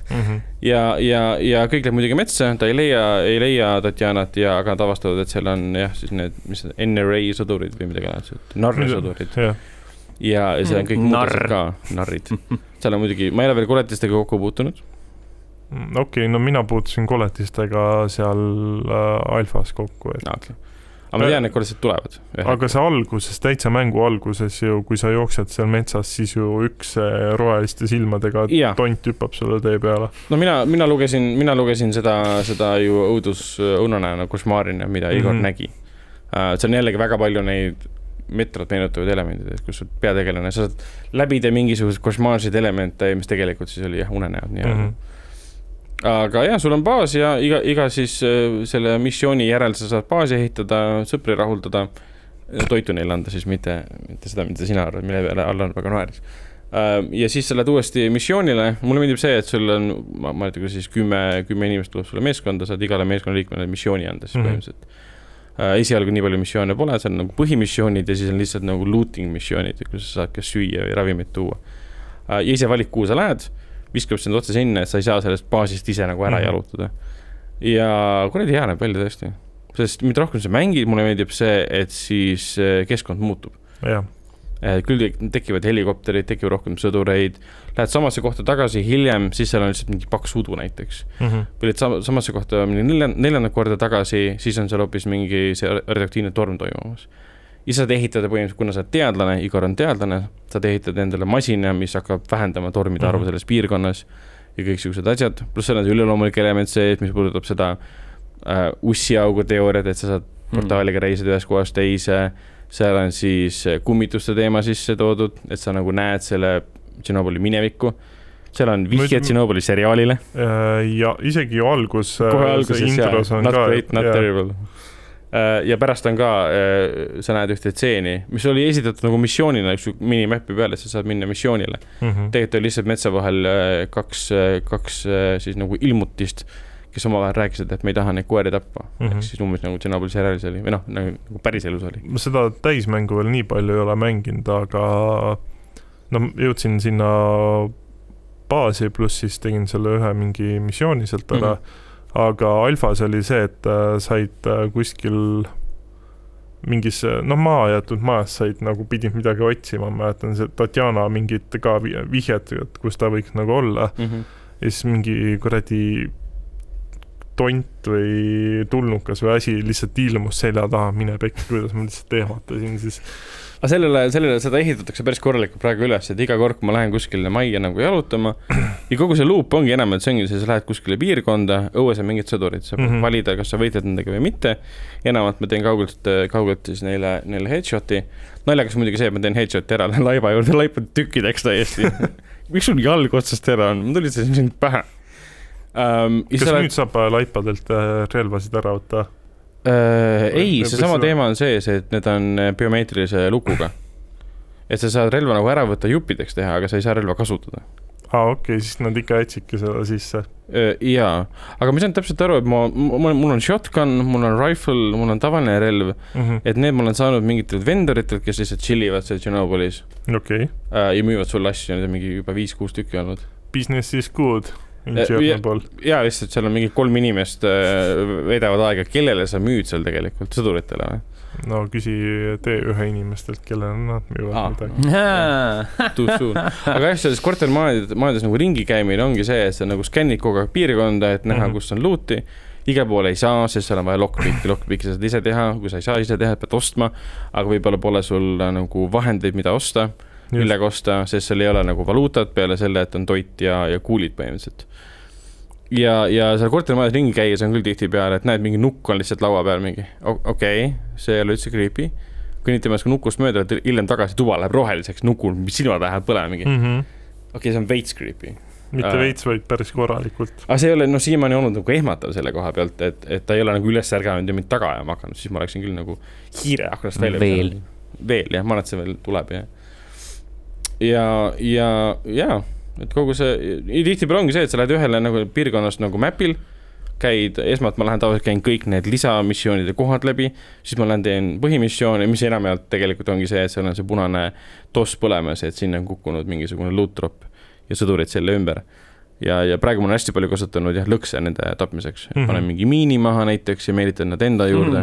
ja kõik läheb muidugi metsa, ta ei leia Tatjanat aga nad avastavad, et seal on siis need, mis NRA sõdurid või midagi narri sõdurid. Ja see on kõik muutused ka, narrid. Seal on muidugi, ma ei ole veel koletistega kokku puutunud. Okei, no mina puutusin koletistega seal alfas kokku. Okay. Aga ma tean, et koletistid tulevad. Aga see alguses, täitsa mängu alguses ju, kui sa jooksed seal metsas, siis ju üks roheliste silmadega tont hüppab sulle tee peale. No mina lugesin seda ju õudusunanäona košmaarina, mida Igor nägi. See on jällegi väga palju neid metrot meenutavad elemendid, et kus peategelane, sa saad läbida mingisugused košmaarsid elemente, mis tegelikult siis oli unenäod. Aga sul on baas ja iga siis selle missiooni järel sa saad baasi ehitada, sõpri rahuldada, toitu neile anda siis mitte seda, mida sina arvad, mille peale Allan väga naeris. Ja siis sa lähed uuesti missioonile. Mulle meeldib see, et sul on, ma ei tea, siis 10 inimest tuleb sulle meeskonda, saad igale meeskonnaliikmele missiooni anda siis põhimõtteliselt. Esialgu nii palju missioone pole, see on nagu põhimissioonid ja siis on lihtsalt nagu looting missioonid, kus sa saad kas süüa või ravimit tuua. Ja ise valik, kuhu sa lähed, viskab sind otse sinna, et sa ei saa sellest baasist ise nagu ära jalutada. Ja kuradi hea näeb välja tõesti. Sest mida rohkem sa mängid, mulle meeldib see, et siis keskkond muutub. Küll tekivad helikopterid, tekivad rohkem sõdureid, lähed samasse kohta tagasi hiljem, siis seal on lihtsalt mingi paks udu näiteks. Või samasse kohta neljandat korda tagasi, siis on seal hoopis mingi see radioaktiivne torm toimumas. Ja saad ehitada põhimõtteliselt, kuna sa oled teadlane, Igor on teadlane, saad ehitada endale masina, mis hakkab vähendama tormide arvu selles piirkonnas ja kõiksugused asjad. Pluss seal on see üleloomulik element see, mis puudutab seda ussiaugu teooriat, et sa saad portaaliga reisida ühes kohast teise. Seal on siis kummituste teema sisse toodud, et sa nagu näed selle Tšernobõli minevikku. Seal on vihjed Tšernobõli seriaalile. Ja isegi ju algus. Kohe alguses, not great, not terrible. Ja pärast on ka, sa näed ühte tseeni, mis oli esitatud nagu missioonina, üks minimäppi peale, et sa saad minna missioonile. Tegelikult oli lihtsalt metsa vahel kaks siis nagu ilmutist, kes omavahel rääkisid, et me ei taha neid koeri tappa. Siis umbes nagu Tšernobõli seriaalis oli, või nagu päris elus oli. Seda täismängu veel nii palju ei ole mänginud, aga jõudsin sinna baasi, pluss siis tegin selle ühe mingi missiooni sealt ära. Aga alfas oli see, et said kuskil mingis, maa jätud majas said nagu pidid midagi otsima, ma mäletan see Tatjana mingit ka vihjed, kus ta võiks nagu olla. Ja siis mingi kuradi tont või tulnukas või asi lihtsalt ilmus selja taha, mine pekki, kuidas ma lihtsalt ehmatasin siis. Aga sellele seda ehitatakse päris korralikult praegu üles, et iga kord, kui ma lähen kuskile majja nagu jalutama ja kogu see luup ongi enam, et see ongi, sa lähed kuskile piirkonda, õues on mingid sõdurid, sa valida, kas sa võitled nendega või mitte. Enamalt ma teen kaugelt siis neile headshoti. Naljakas muidugi see, et ma teen headshoti ära laiba juurde, laipad tükkideks täiesti. Miks sul jalg otsast ära on? Ma tulid see pähe. Kas nüüd saab laipadelt relvasid ära võtta? Ei, see sama teema on sees, et need on biomeetrilise lukuga. Et sa saad relva nagu ära võtta juppideks teha, aga sa ei saa relva kasutada. Okei, siis nad ikka jätsidki seda sisse. Jaa, aga ma saan täpselt aru, et mul on shotgun, mul on rifle, mul on tavaline relv, et need mul on saanud mingitelt vendoritelt, kes lihtsalt chillivad seal Tšernobõlis. Ja müüvad sulle asju, need on mingi juba 5-6 tükki olnud. Business is good. Ja lihtsalt seal on mingi 3 inimest vedavad aega, kellele sa müüd seal tegelikult, sõduritele või? No küsi ühe inimestelt, kellele nad müüvad midagi. Aga selles kortermaades nagu ringi käimine ongi see, et sa nagu skännid kogu aeg piirkonda, et näha, kus on luuti. Iga poole ei saa, sest seal on vaja lockpicki saad ise teha, kui sa ei saa ise teha, pead ostma, aga võib-olla pole sul nagu vahendeid, mida osta. Millega osta, sest seal ei ole nagu valuutat peale selle, et on toit ja kuulid põhimõtteliselt. Ja seal kortermajas ringi käies on küll tihti peale, et näed, mingi nukk on lihtsalt laua peal mingi. Okei, see ei ole üldse creepy. Kõnnitamas ka nukust mööda, et hiljem tagasi tuba läheb roheliseks nukul, mis silmad läheb põlema mingi. Okei, see on veits creepy. Mitte veits, vaid päris korralikult. Aga see ei ole, siiamaani olnud nagu ehmatav selle koha pealt, et ta ei ole nagu üles ärganud ja mind taga ajama hakanud, siis ma oleksin küll nagu hiire aknast välja. Veel, jah, ma arvan, et see veel tuleb, jah. Ja, et kogu see, tihti peal ongi see, et sa lähed ühele nagu piirkonnast nagu mäpil, esmalt ma lähen tavaliselt käin kõik need lisamissioonide kohad läbi, siis ma lähen teen põhimissioone, mis enamjaolt tegelikult ongi see, et seal on see punane toss põlemas, et sinna on kukkunud mingisugune loot drop ja sõdurid selle ümber. Ja praegu ma olen hästi palju kasutanud lõkse nende tapmiseks. Panen mingi miini maha näiteks ja meelitan nad enda juurde.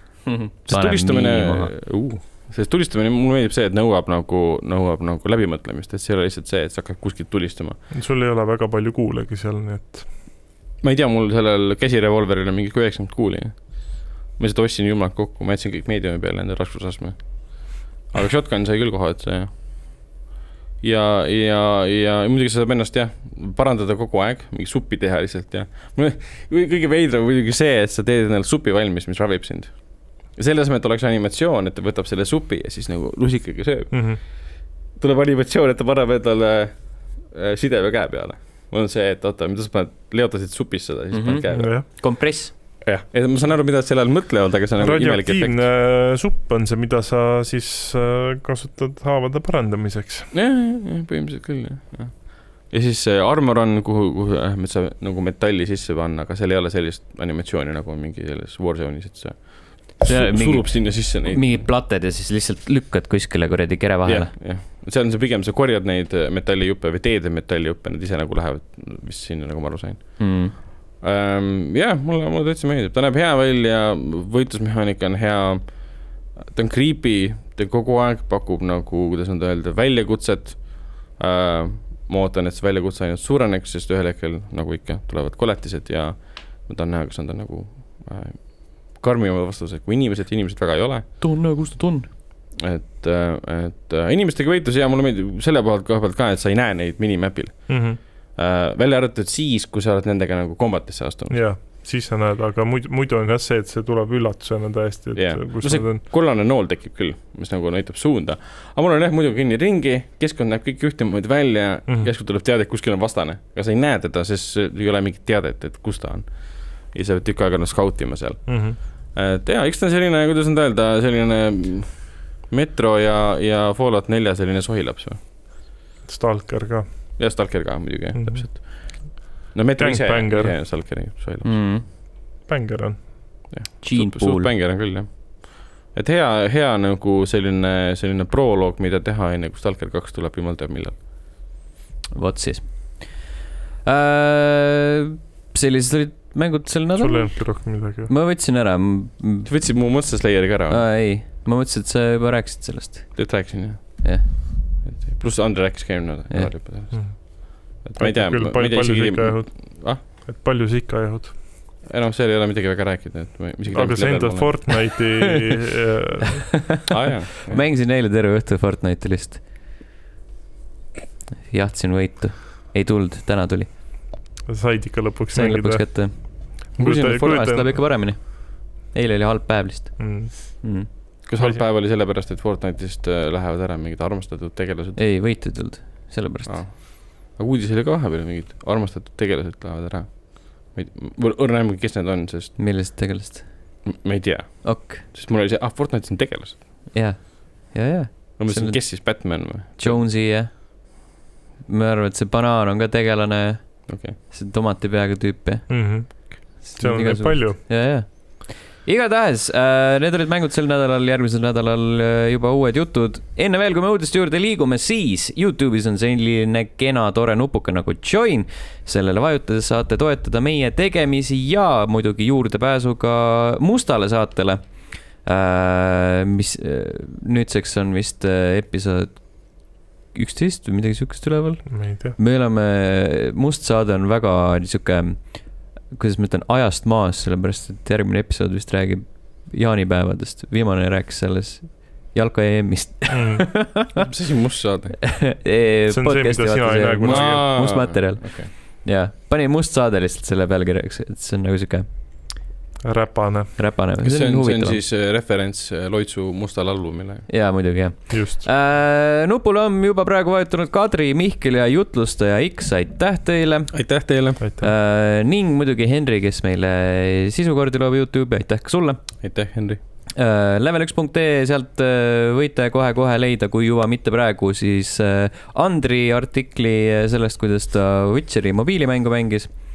Sest tulistamine, mulle meeldib see, et nõuab nagu läbimõtlemist, et see ei ole lihtsalt see, et sa hakkad kuskilt tulistama. Sul ei ole väga palju kuulegi seal, nii et... Ma ei tea, mul sellel käsirevolveril on mingi 90 kuuli. Ma lihtsalt ostsin jumalad kokku, ma jätsin kõik meediumi peale enda raskusasme. Aga shotgun sai küll koha, et see ja muidugi sa saab ennast parandada kogu aeg, mingi suppi teha lihtsalt kõige veidra muidugi see, et sa teed endale supi valmis, mis ravib sind. Ja selle asemel, et oleks animatsioon, et ta võtab selle supi ja siis nagu lusikaga sööb. Tuleb animatsioon, et ta paneb endale sideve käe peale. Mul on see, et mida sa paned, leotasid supis seda, siis paned käe peale. Kompress. Ja ma saan aru, mida sellel mõtlevad, aga see on nagu imelik efekt. Radioaktiivne supp on see, mida sa siis kasutad haavade parandamiseks. Põhimõtteliselt küll, Ja siis armor on, kuhu sa nagu metalli sisse panna, aga seal ei ole sellist animatsiooni nagu mingi selles Warzone'is, et see surub sinna sisse neid. Mingid plated ja siis lihtsalt lükkad kuskile kuradi kere vahele. See on see pigem, sa korjad neid metallijuppe või teed metallijuppe, need ise nagu lähevad vist sinna, nagu ma aru sain. Mulle täitsa meeldib. Ta näeb hea välja, võitlusmehaanika on hea, ta on creepy, ta kogu aeg pakub nagu, kuidas on ta öelda, väljakutset. Ma ootan, et see väljakutse ainult suureneks, sest ühel hetkel, nagu ikka, tulevad koletised ja ma tahan näha, kas on ta nagu karmima vastused, kui inimesed väga ei ole. Tunne, kus ta on? Et inimestega võitlus mulle meeldib selle koha pealt ka, et sa ei näe neid minimapil. Välja arvatud siis, kui sa oled nendega nagu kombatisse astunud. Jah, siis sa näed, aga muidu on see, et see tuleb üllatusena täiesti. See kollane nool tekib küll, mis nagu näitab suunda. Aga mul on muidu kinni ringi, keskkond näeb kõik ühtemoodi välja, järsku tuleb teada, et kuskil on vastane. Aga sa ei näe teda, sest ei ole mingit teadet, et kus ta on. Ja sa võid tükk aega skautima seal. Et eks ta on selline, kuidas on ta öelda, selline Metro ja Fallout 4 selline sohilaps või? Stalker ka. Ja Stalker ka muidugi, täpselt. No Metro ise Stalkeri sohilaps. Banger on. Suht banger on küll, jah. Et hea nagu selline proloog, mida teha enne, kui Stalker 2 tuleb jumal teab millal. Vot siis. Sellised olid mängud sel nädal. Sul ei olnud rohkem midagi. Ma võtsin ära. Sa võtsid mu Monster Slayeri ka ära? Ei, ma mõtlesin, et sa juba rääkisid sellest. Et rääkisin, jah. Pluss Andre rääkis käinud. Ma ei tea. Palju sa ikka jõud? Seal ei ole midagi väga rääkida. Aga sa endad Fortnite'i... Mängisin eile terve õhtu Fortnite'i list. Jahtsin võitu. Ei tulnud, täna tuli. Said ikka lõpuks mängida. Sain lõpuks kätte. Fortnite'ist läheb ikka paremini. Eile oli halb päev list. Kas halb päev oli sellepärast, et Fortnite'ist lähevad ära mingid armastatud tegelased? Ei, võitu tulnud sellepärast. Aga uudis oli ka vahepeal mingid armastatud tegelased lähevad ära. Õrna näeme, kes need on, sest... Millised tegelased? Ma ei tea. Sest mul oli see, Fortnite'is on tegelased. Ja. Ma mõtlesin, kes siis Batman või? Jonesy, jah. Ma arvan, et see banaan on ka tegelane. See tomati peaga tüüp, jah. See on palju. Ja. Igatahes, need olid mängud sel nädalal, järgmisel nädalal juba uued jutud. Enne veel, kui me uudiste juurde liigume, siis YouTube'is on selline kena tore nupuka nagu Join. Sellele vajutades saate toetada meie tegemisi ja muidugi juurdepääsuga mustale saatele, mis nüüdseks on vist episood 11 või midagi sükest üleval. Me oleme, must saade on väga niisuke, kuidas ma ütlen, ajast maas, sellepärast, et järgmine episood vist räägib jaanipäevadest. Viimane rääkis selles jalka EM-ist. Mis asi must saade? See on see, mida sina ei näe kunagi. Must materjal. Ja, pani must saade lihtsalt selle pealkirjaks, et see on nagu siuke Räpane. Kas see on siis referents Loitsu mustal albumile? Jaa, muidugi, jah. Just. Nupul on juba praegu vajutanud Kadri, Mihkel ja jutlustaja X. Aitäh teile. Aitäh teile. Ning muidugi Henri, kes meile sisukordi loob YouTube'i. Aitäh ka sulle. Aitäh, Henri. Level1.ee, sealt võite kohe leida, kui juba mitte praegu, siis Andri artikli sellest, kuidas ta Witcheri mobiilimängu mängis.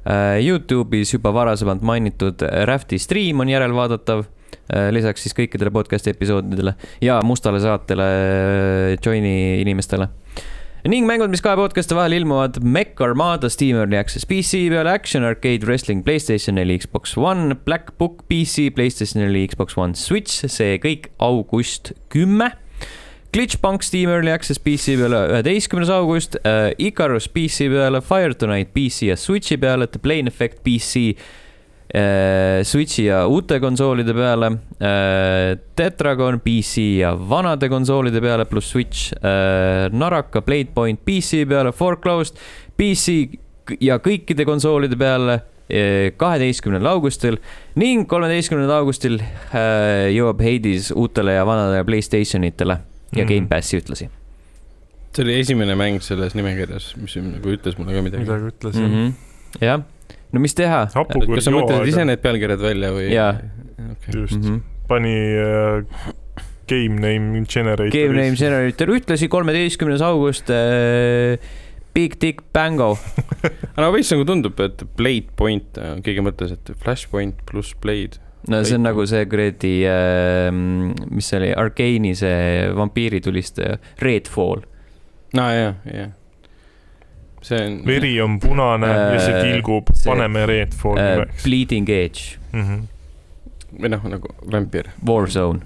YouTube'is juba varasemalt mainitud Rafti stream on järelvaadatav, lisaks siis kõikidele podcasti episoodidele ja mustale saatele joini inimestele. Ning mängud, mis kahe podcasti vahel ilmuvad: Mech Armada Steam Early Access PC peale, Action Arcade Wrestling PlayStation 4 Xbox One, Black Book PC PlayStation 4 Xbox One Switch, see kõik august 10. Glitchpunk Steam Early Access PC peale 11. august, Icarus PC peale, Fire Tonight PC ja Switchi peale, The Plane Effect PC Switchi ja uute konsoolide peale, Tetragon PC ja vanade konsoolide peale pluss Switch, Naraka Blade Point PC peale, Foreclosed PC ja kõikide konsoolide peale 12. augustil ning 13. augustil jõuab Hades uutele ja vanadele PlayStationitele ja Game Passi ütlasi. See oli esimene mäng selles nimekirjas, mis nagu ütles mulle ka midagi. Midagi ütles, jah. Jah. No mis teha? Kas sa mõtlesid ise need pealkirjad välja või? Jaa. Okay. Just. Pani Game Name Generator. Game Name Generator ütlesi 13. august Big Dick Bango. Aga veits nagu tundub, et Blade Point, keegi mõtles, et Flashpoint pluss Blade. No see on nagu see kuradi, mis oli Arcane'i see vampiirituliste Redfall. No jah. Veri on punane ja see tilgub, paneme Redfall nimeks. Bleeding Edge. Või nagu vampir. Warzone.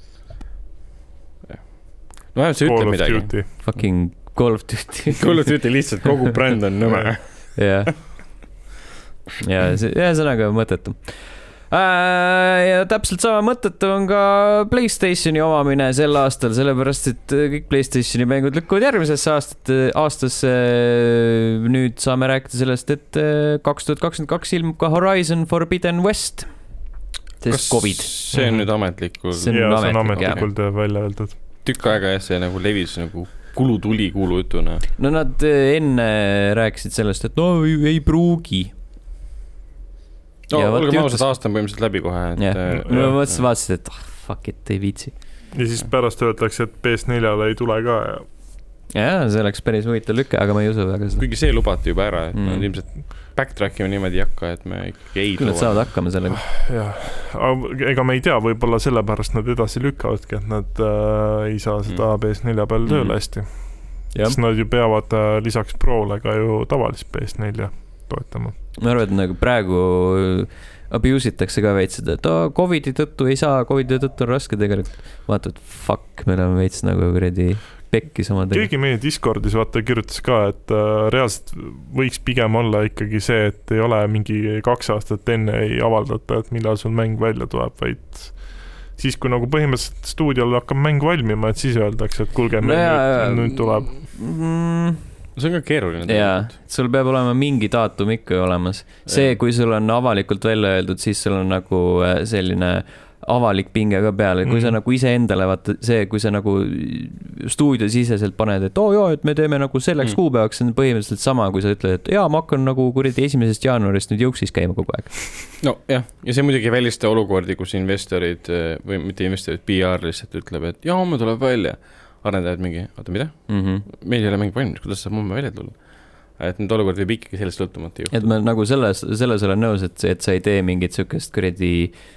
No vähemalt see ütleb midagi. Fucking Call of Duty. Call of Duty lihtsalt kogu bränd on nõme. Ja see sõnaga mõttetu. Ja täpselt sama mõttetu on ka PlayStationi omamine sel aastal, sellepärast et kõik PlayStationi mängud lükkuvad järgmisesse aastasse. Nüüd saame rääkida sellest, et 2022 ilmub ka Horizon Forbidden West. Kas COVID. See on nüüd ametlikult? See on ametlikult välja öeldud. Tükk aega see nagu levis nagu kuulutuli kuulujutuna. No nad enne rääkisid sellest, et no ei pruugi. Olge mausad, aasta on põhimõtteliselt läbi kohe. No vaatasid, et fuck it, ei viitsi. Ja siis pärast öeldakse, et PS4-le ei tule ka. Ja see oleks päris huvitav lükke, aga ma ei usu väga seda. Kuigi see lubati juba ära, et nad ilmselt backtrackima niimoodi jakka, et me ikkagi ei tule. Küll nad saavad hakkama sellega. Ega me ei tea, võib-olla sellepärast nad edasi lükkavadki, et nad ei saa seda PS4 peal tööle hästi. Sest nad ju peavad lisaks Prole ka ju tavalist PS4 toetama. Ma arvan, et nagu praegu abusitakse ka veitsid, et COVID-i tõttu ei saa, COVID-i tõttu on raske tegelikult. Vaata, et fuck, me oleme veits nagu kuredi pekkis oma tegelikult. Keegi meie Discordis kirjutas ka, et reaalselt võiks pigem olla ikkagi see, et ei ole mingi 2 aastat enne ei avaldata, et millal sul mäng välja tuleb, vaid siis, kui nagu põhimõtteliselt stuudiol hakkab mäng valmima, et siis öeldakse, et kuulge, nüüd tuleb. See on ka keeruline. Jaa, sul peab olema mingi daatum ikka olemas. See, kui sul on avalikult välja öeldud, siis sul on nagu selline avalik pinge ka peale. Kui sa nagu ise endale, vaata see, kui sa nagu stuudiosiseselt paned, et et me teeme nagu selleks kuupäevaks, see on põhimõtteliselt sama, kui sa ütled, et ma hakkan nagu kuradi 1. jaanuarist nüüd jõuksis käima kogu aeg. No jah, ja see muidugi välista olukordi, kus investorid või mitte investorid, PR lihtsalt ütleb, et me tuleb välja. Arendajad mingi, oota mida? Meil ei ole mingi valmis, kuidas saab mumme välja tulla? Et need olukord võib ikkagi sellest sõltumata juhtuda. Et ma nagu selles olen nõus, et sa ei tee mingit sükest kuradi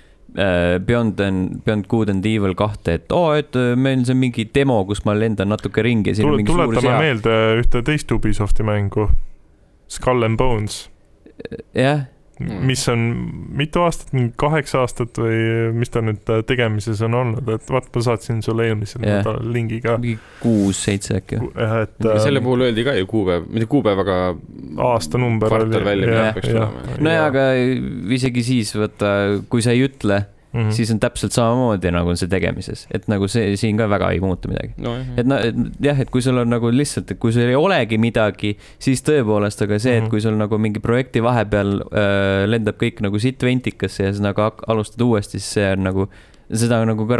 Beyond Good and Evil 2, et meil see mingi demo, kus ma lendan natuke ringi. Tuletame meelde ühte teist Ubisofti mängu, Skull and Bones. Jah. Mis on mitu aastat, 8 aastat või mis ta nüüd tegemises on olnud, et vaat ma saatsin sulle eelmisel nädalal lingiga. 6-7 äkki. Selle puhul öeldi ka ju kuupäev, mitte kuupäev, aga aastanumber kvartal välja peaks tulema. No aga isegi siis, võtta, kui sa ei ütle, siis on täpselt samamoodi nagu see tegemises, et nagu see siin ka väga ei muutu midagi. Et kui sul on nagu lihtsalt, et kui sul ei olegi midagi, siis tõepoolest, aga see, et kui sul nagu mingi projekti vahepeal lendab kõik nagu siit ventikasse ja sa nagu alustad uuesti, siis see on nagu, seda on nagu ka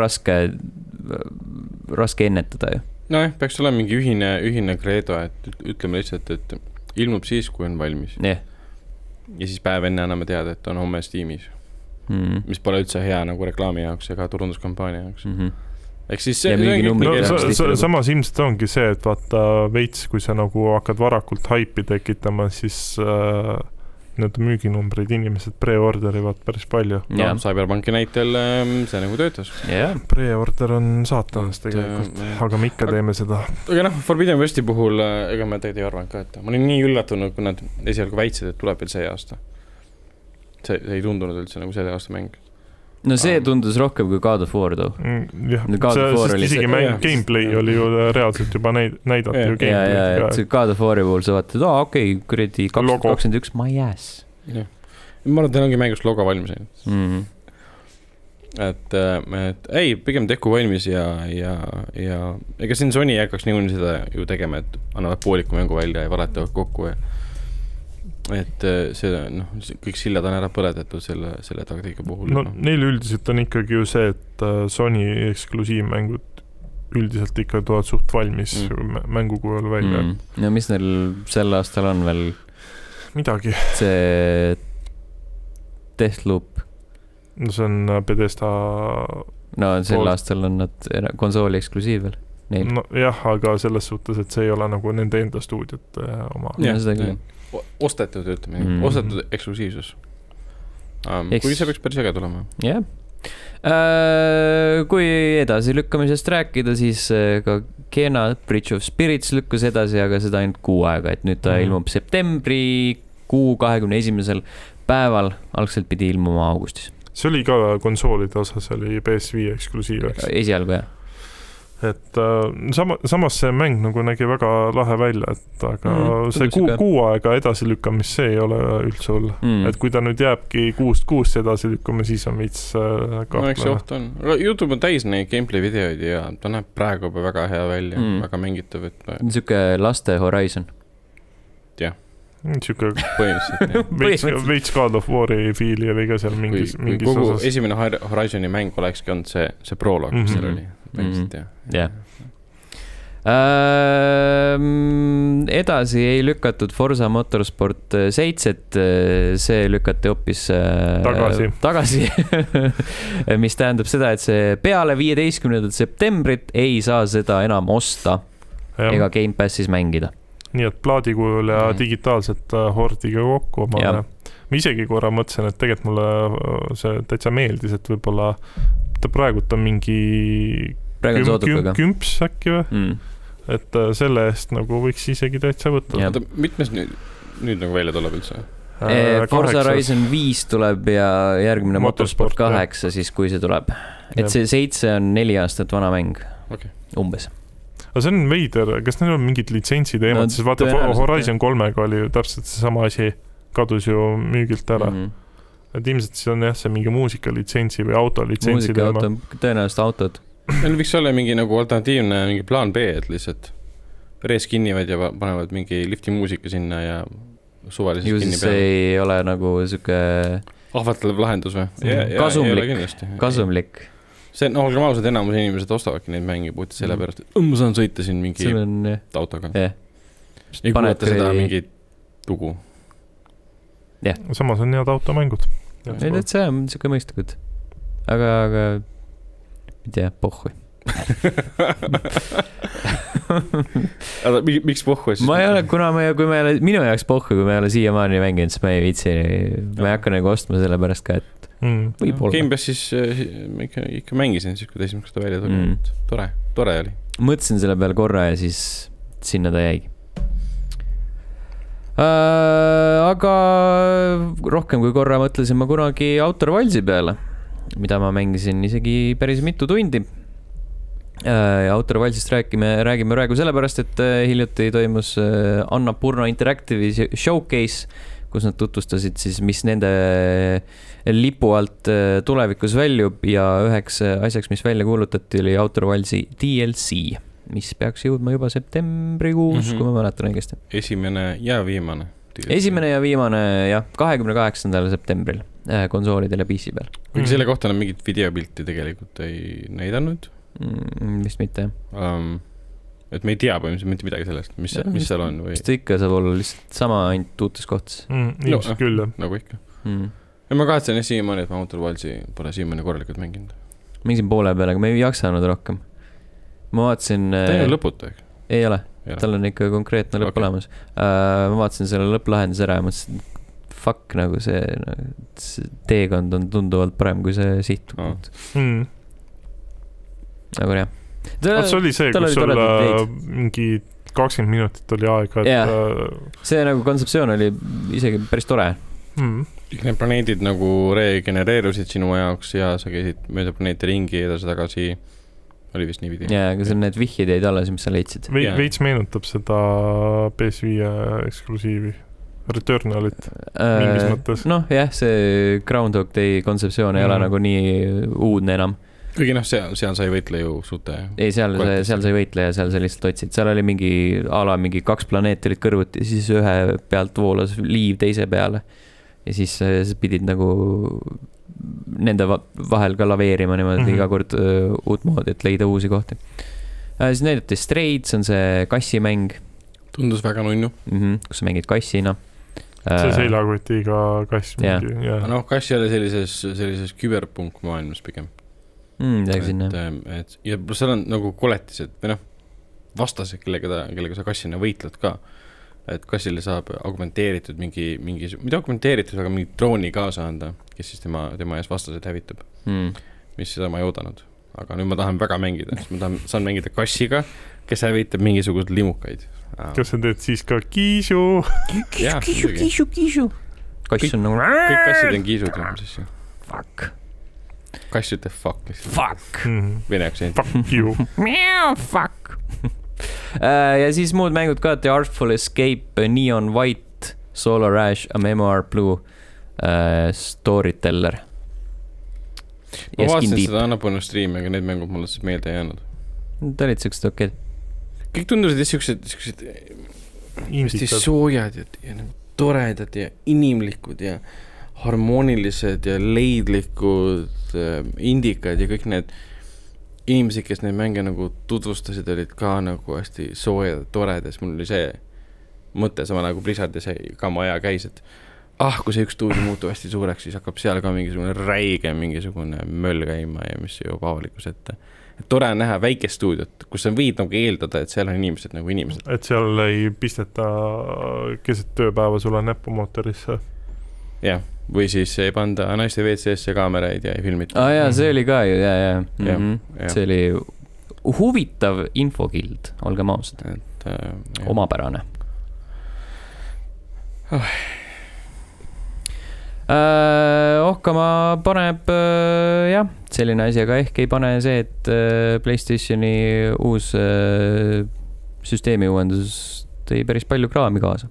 raske ennetada ju. Peaks olema mingi ühine kreedo, et ütleme lihtsalt, et ilmub siis, kui on valmis. Ja siis päev enne anname teada, et on homme Steamis. Mis pole üldse hea nagu reklaami jaoks ega turunduskampaania jaoks. Ehk siis samas ilmselt ongi see, et vaata veits, kui sa nagu hakkad varakult haipi tekitama, siis need müüginumbrid, inimesed pre-orderivad päris palju. No, Cyberpunki näitel see nagu töötas. Pre-order on saatanast tegelikult, aga me ikka teeme seda. Aga Forbidden Westi puhul, ega ma tegelikult ei arvanud ka, et ma olin nii üllatunud, kui nad esialgu väitsid, et tuleb veel see aasta. See ei tundunud üldse nagu selle aasta mäng. No see tundus rohkem kui God of War too. Jah, isegi gameplay oli ju reaalselt juba näidati ju gameplay. Ja, et God of War'i puhul sa vaatad, okei, kuradi 2021, my ass. Ma arvan, et teil ongi mängust logo valmis ainult. Et ei, pigem teku valmis ja ega siin Sony hakkaks niimoodi seda ju tegema, et annavad pooliku mängu välja ja valetavad kokku ja et see, kõik sillad on ära põletatud selle taktika puhul. No neil üldiselt on ikkagi ju see, et Sony eksklusiivmängud üldiselt ikka tulevad suht valmis mängu kujul välja. Ja mis neil sel aastal on veel? Midagi. See Deathloop. No see on Bethesda... No sel aastal on nad konsooli eksklusiiv veel. Neil. No jah, aga selles suhtes, et see ei ole nagu nende enda stuudiot oma. Ja, seda küll. Ostetud, ütleme, ostetud eksklusiivsus. Kuigi see peaks päris äge tulema. Jah. Kui edasi lükkamisest rääkida, siis ka Kena Bridge of Spirits lükkas edasi, aga seda ainult 6 aega, et nüüd ta ilmub septembrikuu 21. päeval, algselt pidi ilmuma augustis. See oli ka konsoolide osas, oli PS5 eksklusiiveks. Esialgu, jah. Et samas see mäng nagu nägi väga lahe välja, et aga see 6 aega edasi lükkamis, see ei ole üldse hull. Et kui ta nüüd jääbki 6 edasi lükkama, siis on veits kahtlane. No eks see oht on. YouTube on täis neid gameplay videoid ja ta näeb praegu väga hea välja, väga mängitav. Niisugune laste Horizon. Jah. Niisugune veits God of War'i fiili oli ka seal mingis kogu osas. Esimene Horizoni mäng olekski olnud see proloog, mis seal oli. Jah. Edasi ei lükatud Forza Motorsport 7, see lükati hoopis tagasi. Mis tähendab seda, et see peale 15. septembrit ei saa seda enam osta ega Game Passis mängida. Nii et plaadikujul ja digitaalselt hordiga kokku. Ma isegi korra mõtlesin, et tegelikult mulle see täitsa meeldis, et võib-olla ta praegult on mingi kümps äkki või? Et selle eest nagu võiks isegi täitsa võtta. Mitmes nüüd nagu välja tuleb üldse? Forza Horizon 5 tuleb ja järgmine Motorsport 8 siis, kui see tuleb. Et see 7 on 4 aastat vana mäng. Umbes. Aga see on veider, kas neil on mingid litsentsi teemad, siis vaata Horizon 3-ga oli ju täpselt see sama asi, kadus ju müügilt ära. Et ilmselt siis on jah see mingi muusikalitsentsi või autolitsentsi teema. Tõenäoliselt autod. Meil võiks olla mingi nagu alternatiivne mingi plaan B, et lihtsalt rees kinnivad ja panevad mingi lifti muusika sinna ja suvaliselt kinni peale. See ei ole nagu siuke ahvatlev lahendus või? Kasumlik. See on, olgem ausad, enamus inimesed ostavadki neid mängi puhti selle pärast, et ma saan sõita siin mingi autoga. Ei kuulata seda mingi lugu. Samas on head automängud. See on siuke mõistukud. Aga ei tea, pohhui. Miks pohhu? Ma ei ole, minu jaoks pohhu, kui ma ei ole siiamaani mänginud, siis ma ei viitsi, ma ei hakka nagu ostma selle pärast ka, et võib-olla. Game Passis ikka mängisin, siis kui ta esimest välja tuli. Tore oli. Mõtlesin selle peale korra ja siis sinna ta jäigi. Aga rohkem kui korra mõtlesin ma kunagi Outer Wildsi peale, mida ma mängisin isegi päris mitu tundi. Outer Wildsist räägime praegu sellepärast, et hiljuti toimus Annapurna Interactive'i showcase, kus nad tutvustasid siis, mis nende lipu alt tulevikus väljub ja üheks asjaks, mis välja kuulutati, oli Outer Wildsi DLC, mis peaks jõudma juba septembrikuus, kui ma mäletan õigesti. Esimene ja viimane, jah, 28. septembril konsoolidel ja PC peal. Kuigi selle kohta on mingit videopilti tegelikult ei näidanud? Vist mitte. Et me ei tea põhimõtteliselt mitte midagi sellest, mis seal on. Vist ikka saab olla lihtsalt sama ainult uutes kohtas. Ilmselt küll, jah. Nagu ikka. Ja ma kahetsen siiamaani, et ma Outer Wildsi pole siiamaani korralikult mänginud. Mängisin poole peale, aga ma ei jaksanud rohkem. Ma vaatasin... Ta ei ole lõputa, ehk? Ei ole. Tal on ikka konkreetne lõpp olemas. Ma vaatasin selle lõpplahendus ära ja mõtlesin, fuck, nagu see teekond on tunduvalt parem kui see sihtpunkt. Nagu jah. See oli see, kus sul mingi 20 minutit oli aega, et... See nagu kontseptsioon oli isegi päris tore. Need planeedid nagu regenereerusid sinu jaoks ja sa käisid mööda planeeti ringi edasi-tagasi, oli vist niipidi. Jaa, aga seal need vihjed jäid alles, mis sa leidsid. Veits meenutab seda PS5 eksklusiivi, Returnalit mingis mõttes. Noh, jah, see Groundhog Day kontseptsioon ei ole nagu nii uudne enam. Kuigi noh, seal sa ei võitle ju suute... Ei, seal sa ei võitle ja seal sa lihtsalt otsid. Seal oli mingi 2 planeeti olid kõrvuti, siis ühe pealt voolas liiv teise peale. Ja siis pidid nagu nende vahel ka laveerima niimoodi iga kord uut moodi, et leida uusi kohti. Siis näidati Strayed, see on see kassimäng. Tundus väga nunnu. Kus sa mängid kassina. See seilakotiga kass mingi. No kass ei ole sellises küberpunk maailmas pigem. Sinna. Ja seal on nagu koletised või noh, vastased, kellega sa kassina võitled ka. Et kassile saab augmenteeritud mitte augmenteeritud, aga mingi drooni kaasa anda, kes siis tema ees vastased hävitab. Mis seda ma ei oodanud. Aga nüüd ma tahan väga mängida. Ma saan mängida kassiga, kes hävitab mingisugused limukaid. Kas sa teed siis ka kiisu? Kiisu. Kass on nagu... Kõik kassid on kiisud. Fuck. Kass ütleb fuck. Fuck. Vene aktsent. Fuck you. Fuck. Ja siis muud mängud ka, The Artful Escape, Neon White, Solar Ash, A Memoir Blue, Storyteller. Ma vaatasin seda Annapurnu striimi, aga need mängud mulle siis meelde ei jäänud. Ta olid siuksed okei. Kõik tundusid siuksed soojad ja toredad ja inimlikud ja harmoonilised ja leidlikud indikad ja kõik need inimesi, kes neid mänge nagu tutvustasid, olid ka nagu hästi soojad, toredas. Mul oli see mõte sama nagu Blizzardis ka maja käis, et kui see üks stuudio muutub hästi suureks, siis hakkab seal ka mingisugune räige, mingisugune möll käima ja mis jõuab avalikus ette. Et tore on näha väikest stuudiot, kus sa võid nagu eeldada, et seal on inimesed nagu inimesed. Et seal ei pisteta keset tööpäeva sulle näpumootorisse. Jah. Või siis ei panda naiste VCS-e kaameraid ja ei filmita. Jaa, see oli ka ju, See oli huvitav infokild, olgem ausad. Omapärane. Ohkama paneb, selline asi, aga ehk ei pane see, et PlayStationi uus süsteemi uuendus tõi päris palju kraami kaasa.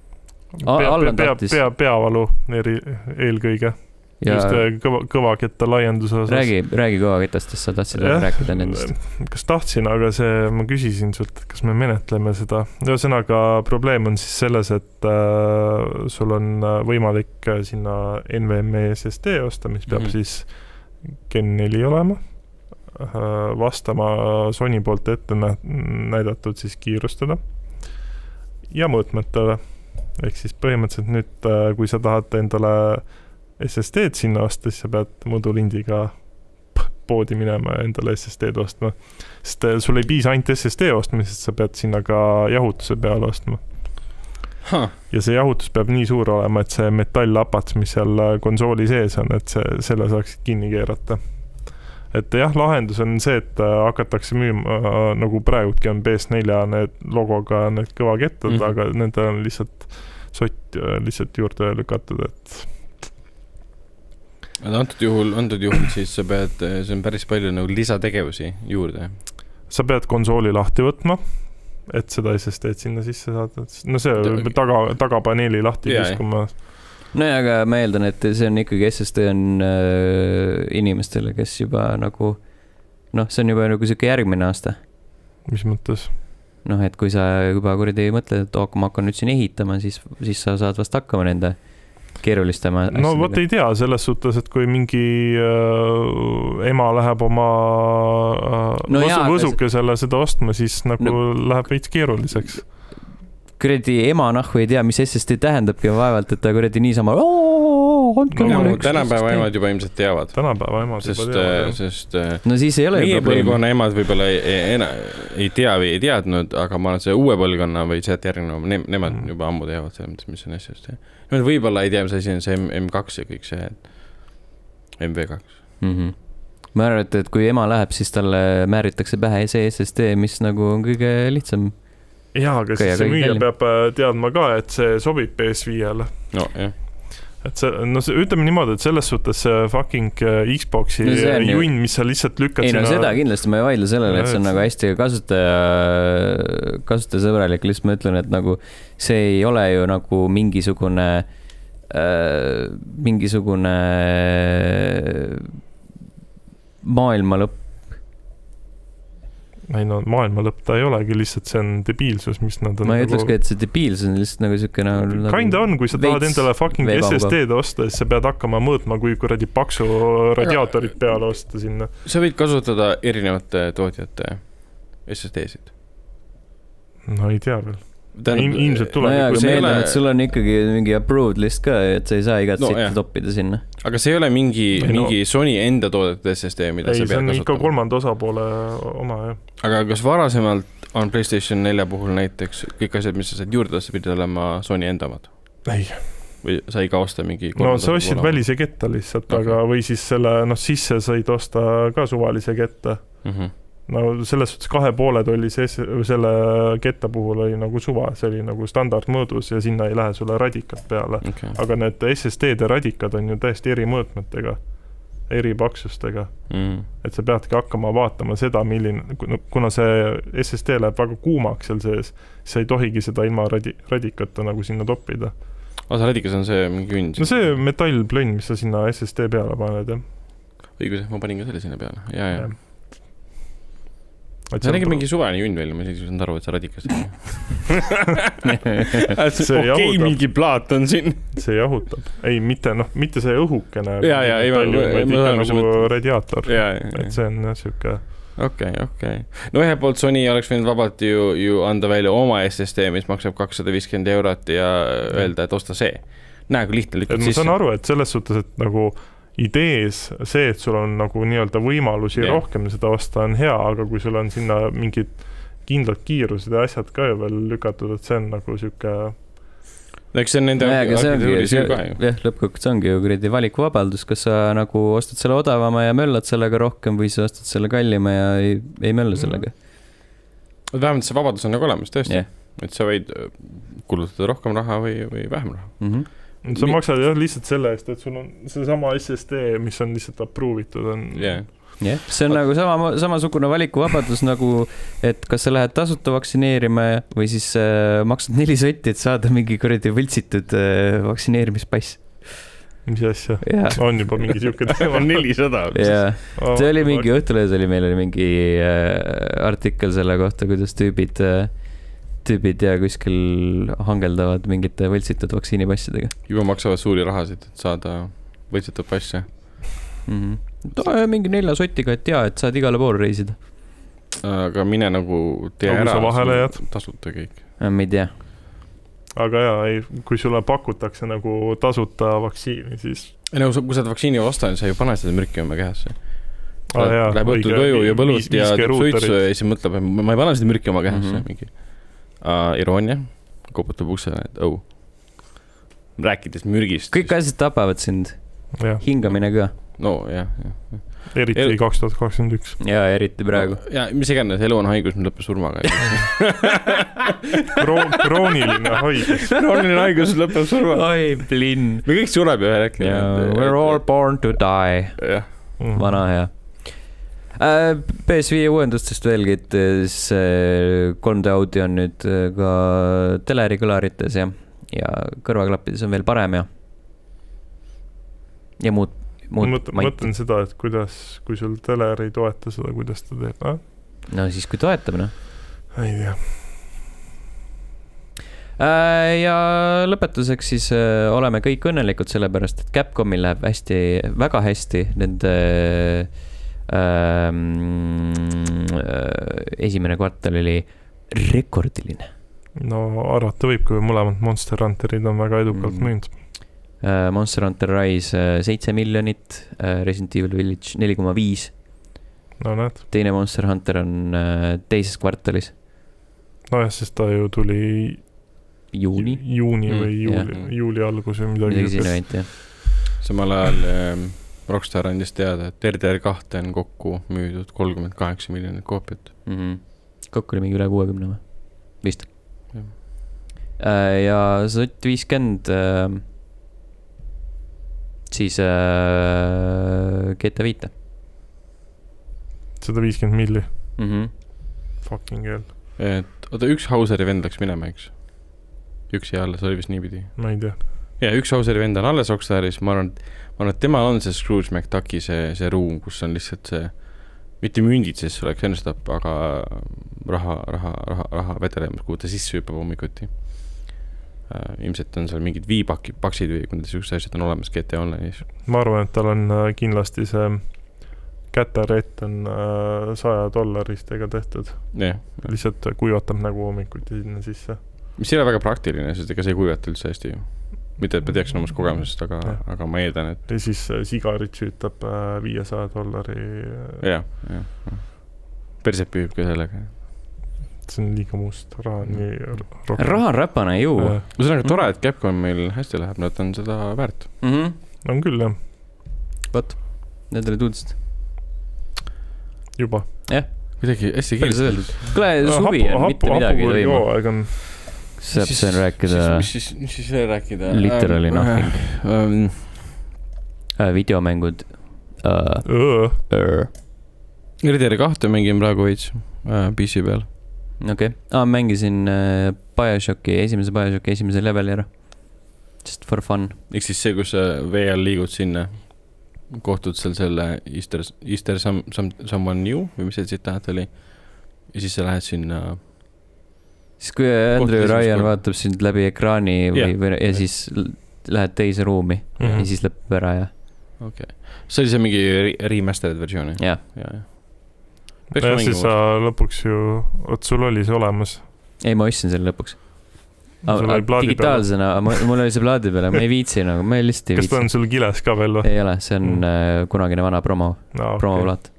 Peavalu eelkõige. Just kõvaketta laienduse osas. Räägi kõvakettast, sest sa tahtsid rääkida nendest. Kas tahtsin, aga ma küsisin sult, kas me menetleme seda. Ühesõnaga probleem on siis selles, et sul on võimalik sinna NVMe SSD osta, mis peab siis Gen 4 olema. Vastama Sony poolt ette näidatud siis kiirustada ja mõõtmetele. Ehk siis põhimõtteliselt nüüd, kui sa tahad endale SSD-d sinna osta, siis sa pead modulindiga poodi minema ja endale SSD-d ostma. Sest sul ei piisa ainult SSD ostmisest, sa pead sinna ka jahutuse peale ostma. Ja see jahutus peab nii suur olema, et see metalllapats, mis seal konsooli sees on, et selle saaksid kinni keerata. Et jah, lahendus on see, et hakatakse müüma, nagu praegudki on PS4 need logoga need kõvakettad, aga nende on lihtsalt sott lihtsalt juurde lükatud, et... Antud juhul siis sa pead, see on päris palju nagu lisategevusi juurde. Sa pead konsooli lahti võtma, et seda SSD-d sinna sisse saada. No see tagapaneeli lahti viskuma. No ja, aga ma eeldan, et see on ikkagi SSD on inimestele, kes juba nagu, see on juba nagu siuke järgmine aasta. Mis mõttes? Et kui sa juba kuradi mõtled, et kui ma hakkan nüüd siin ehitama, siis sa saad vast hakkama nende keerulistama. No vot ei tea, selles suhtes, et kui mingi ema läheb oma võsukesele seda ostma, siis nagu läheb veits keeruliseks. Kuradi ema nahku ei tea, mis SSD tähendabki vaevalt, et ta kuradi niisama andke mulle üks. Tänapäeva emad juba ilmselt teavad. Tänapäeva emad juba teavad. Sest no siis ei ole meie põlvkonna emad võib-olla ei tea või ei teadnud, aga ma olen see uue põlvkonna või sealt järgneva, nemad juba ammu teavad selles mõttes, mis on SSD. Nemad võib-olla ei tea, mis asi on see M2 ja kõik see MV2. Ma arvan, et kui ema läheb, siis talle määritakse pähe see SSD, mis nagu on kõige lihtsam. Jaa, aga siis see müüja peab teadma ka, et see sobib PS5-le. No, jah. Et see, ütleme niimoodi, et selles suhtes see fucking Xboxi junn, mis sa lihtsalt lükkad sinna... seda kindlasti ma ei vaidle sellele, et see on nagu hästi kasutajasõbralik, lihtsalt ma ütlen, et nagu see ei ole ju nagu mingisugune maailma lõpp. Ei no, maailma lõpp ta ei olegi, lihtsalt see on debiilsus, mis nad on... Ma ei ütleks ka, et see debiilsus on lihtsalt nagu siuke nagu... Kinda on, kui sa tahad endale fucking SSD-d osta, siis sa pead hakkama mõõtma, kui kuradi paksu radiaatorit peale osta sinna. Sa võid kasutada erinevate tootjate SSD-sid. No ei tea veel. Ilmselt tuleb. No aga meeldan, et sul on ikkagi mingi approved list ka, et sa ei saa igat sitta toppida sinna. Aga see ei ole mingi Sony enda toodetud SSD, mida sa pead kasutama? Ei, see on ikka kolmanda osapoole oma, jah. Aga kas varasemalt on PlayStation 4 puhul näiteks kõik asjad, mis sa said juurde, sa pidid olema Sony enda omad? Ei. Või sa ei ka osta mingi... No sa ostsid välise ketta lihtsalt, aga või siis selle, sisse said osta ka suvalise ketta. No selles suhtes 2,5 oli selle ketta puhul oli nagu suva, see oli nagu standardmõõdus ja sinna ei lähe sulle radikad peale. Aga need SSD-de radikad on ju täiesti eri mõõtmetega, eri paksustega. Et sa peadki hakkama vaatama seda, milline, kuna see SSD läheb väga kuumaks seal sees, siis sa ei tohigi seda ilma radikata nagu sinna toppida. See radikas on see mingi junn? No see metallplönn, mis sa sinna SSD peale paned, jah. Õigus, ma panin ka selle sinna peale, ja. See on mingi suvane junn veel, ma ei saanud aru, et see radikas okei, mingi plaat on siin. See jahutab. Ei, mitte see õhukene. Vaid ikka nagu radiaator. Et see on siuke... Okei. No ühe poolt Sony oleks võinud vabalt ju anda välja oma SSD, mis maksab 250 € ja öelda, et osta see. Näe, kui lihtne lükkad sisse. Ma saan aru, et selles suhtes, et nagu... idees see, et sul on nagu nii-öelda võimalusi rohkem seda osta on hea, aga kui sul on sinna mingid kindlad kiirused ja asjad ka ju veel lükatud, et see on nagu siuke... Eks see on nende... lõppkokkuvõttes ongi ju kuradi valikuvabaldus, kas sa nagu ostad selle odavama ja möllad sellega rohkem või sa ostad selle kallima ja ei mölla sellega. Vähemalt see vabadus on nagu olemas, tõesti. Et sa võid kulutada rohkem raha või vähem raha. Sa maksad jah lihtsalt selle eest, et sul on see sama SSD, mis on lihtsalt approvitud. See on nagu samasugune valikuvabadus nagu, et kas sa lähed tasuta vaktsineerima või siis maksad 4 sotti, et saada mingi kuradi võltsitud vaktsineerimispass. Mis asja? On juba mingi siuke teema. 400. See oli mingi õhtulehes meil oli mingi artikkel selle kohta, kuidas tüübid ja kuskil hangeldavad mingite võltsitud vaktsiinipassidega. Juba maksavad suuri rahasid, et saada võltsitud passe. Mingi 4 sotiga, et et saad igale poole reisida. Aga mine nagu tee ära, tasuta kõik. Ma ei tea. Aga kui sulle pakutakse nagu tasuta vaktsiini, siis... Kui sa vaktsiini ostan, sa ju pane seda mürki oma kehasse. Läheb õhtul koju ja põlut ja suitsu ja siis mõtleb, et ma ei pane seda mürki oma kehasse mingi. Iroonia, koputab uksele, et rääkides mürgist. Kõik asjad tapavad sind. Hingamine ka. No, jah. Eriti 2021. Ja eriti praegu. Ja mis iganes, elu on haigus, mis lõppes surmaga. Krooniline haigus. Krooniline haigus lõppeb surmaga. Oi, plinn. Me kõik sureb ühe äkki. We're all born to die. Vana hea. PS5 uuendustest veelgi, et 3D audio on nüüd ka telerikõlarites ja kõrvaklappides on veel parem ja muud mõtlen seda, et kui sul teler ei toeta seda, kuidas ta teeb, No siis kui toetab, Ei tea. Ja lõpetuseks siis oleme kõik õnnelikud sellepärast, et Capcomil läheb väga hästi nende esimene kvartal oli rekordiline. No arvata võib, kui mõlemad Monster Hunterid on väga edukalt müünud. Monster Hunter Rise 7 miljonit, Resident Evil Village 4,5. No näed. Teine Monster Hunter on teises kvartalis. No jah, sest ta ju tuli juuni või juuli algus või midagi sinna ainult, jah. Samal ajal Rockstar andis teada, et RDR2 on kokku müüdud 38 miljonit koopiat. Kokku oli mingi üle 60 või? Vist. Ja Sot 50 siis GTA 5. 150 milli. Fucking hell. Et oota, üks Hauseri vend läks minema, eks? Üks ja alles, oli vist niipidi. Ma ei tea. Ja üks Hauseri vend on alles Rockstaris, ma arvan, et temal on see Scrooge McDucki see ruum, kus on lihtsalt see, mitte mündid siis oleks ennustab, aga raha veteremas, kuhu ta sisse hüppab hommikuti. Ilmselt on seal mingid viipaksid või kui need sellised asjad on olemas GTA Online'is. Ma arvan, et tal on kindlasti see käterett on $100 tehtud. Lihtsalt kuivatab nägu hommikuti sinna sisse. Mis ei ole väga praktiline, sest ega see ei kuivata üldse hästi. Mitte, et ma teaksin omast kogemusest, aga ma eeldan, et... Ja siis sigarit süütab $500. Jah. Perset püüb ka sellega. See on liiga must. Raha on räpane, juu. See on tore, et Capcom meil hästi läheb, nad on seda väärt. On küll, jah. Võt, need olid uudist. Juba. Jah. Kuidagi hästi kiirelt. Kuule, suvi on mitte midagi toimu. Saab see rääkida... Mis siis veel rääkida? Literally nothing. Videomängud. RDR2 mängin praegu veits PC peal. Okei. Mängisin esimese leveli ära. Just for fun. Eks siis see, kus VL liigud sinna, kohtud seal selle Easter someone new, või mis see tsitaat oli, ja siis sa lähed sinna... Siis kui Andrew Ryan vaatab sind läbi ekraani ja siis lähed teise ruumi ja siis lõpeb ära, jah. Okei. See oli see mingi remastered versiooni? Jah. Ja siis sa lõpuks ju, sul oli see olemas. Ei, ma ostsin selle lõpuks. Digitaalsena, mul oli see plaadi peale, ma ei viitsi nagu, ma lihtsalt ei viitsi. Kas ta on sul kiles ka veel või? Ei ole, see on kunagine vana promoplaat.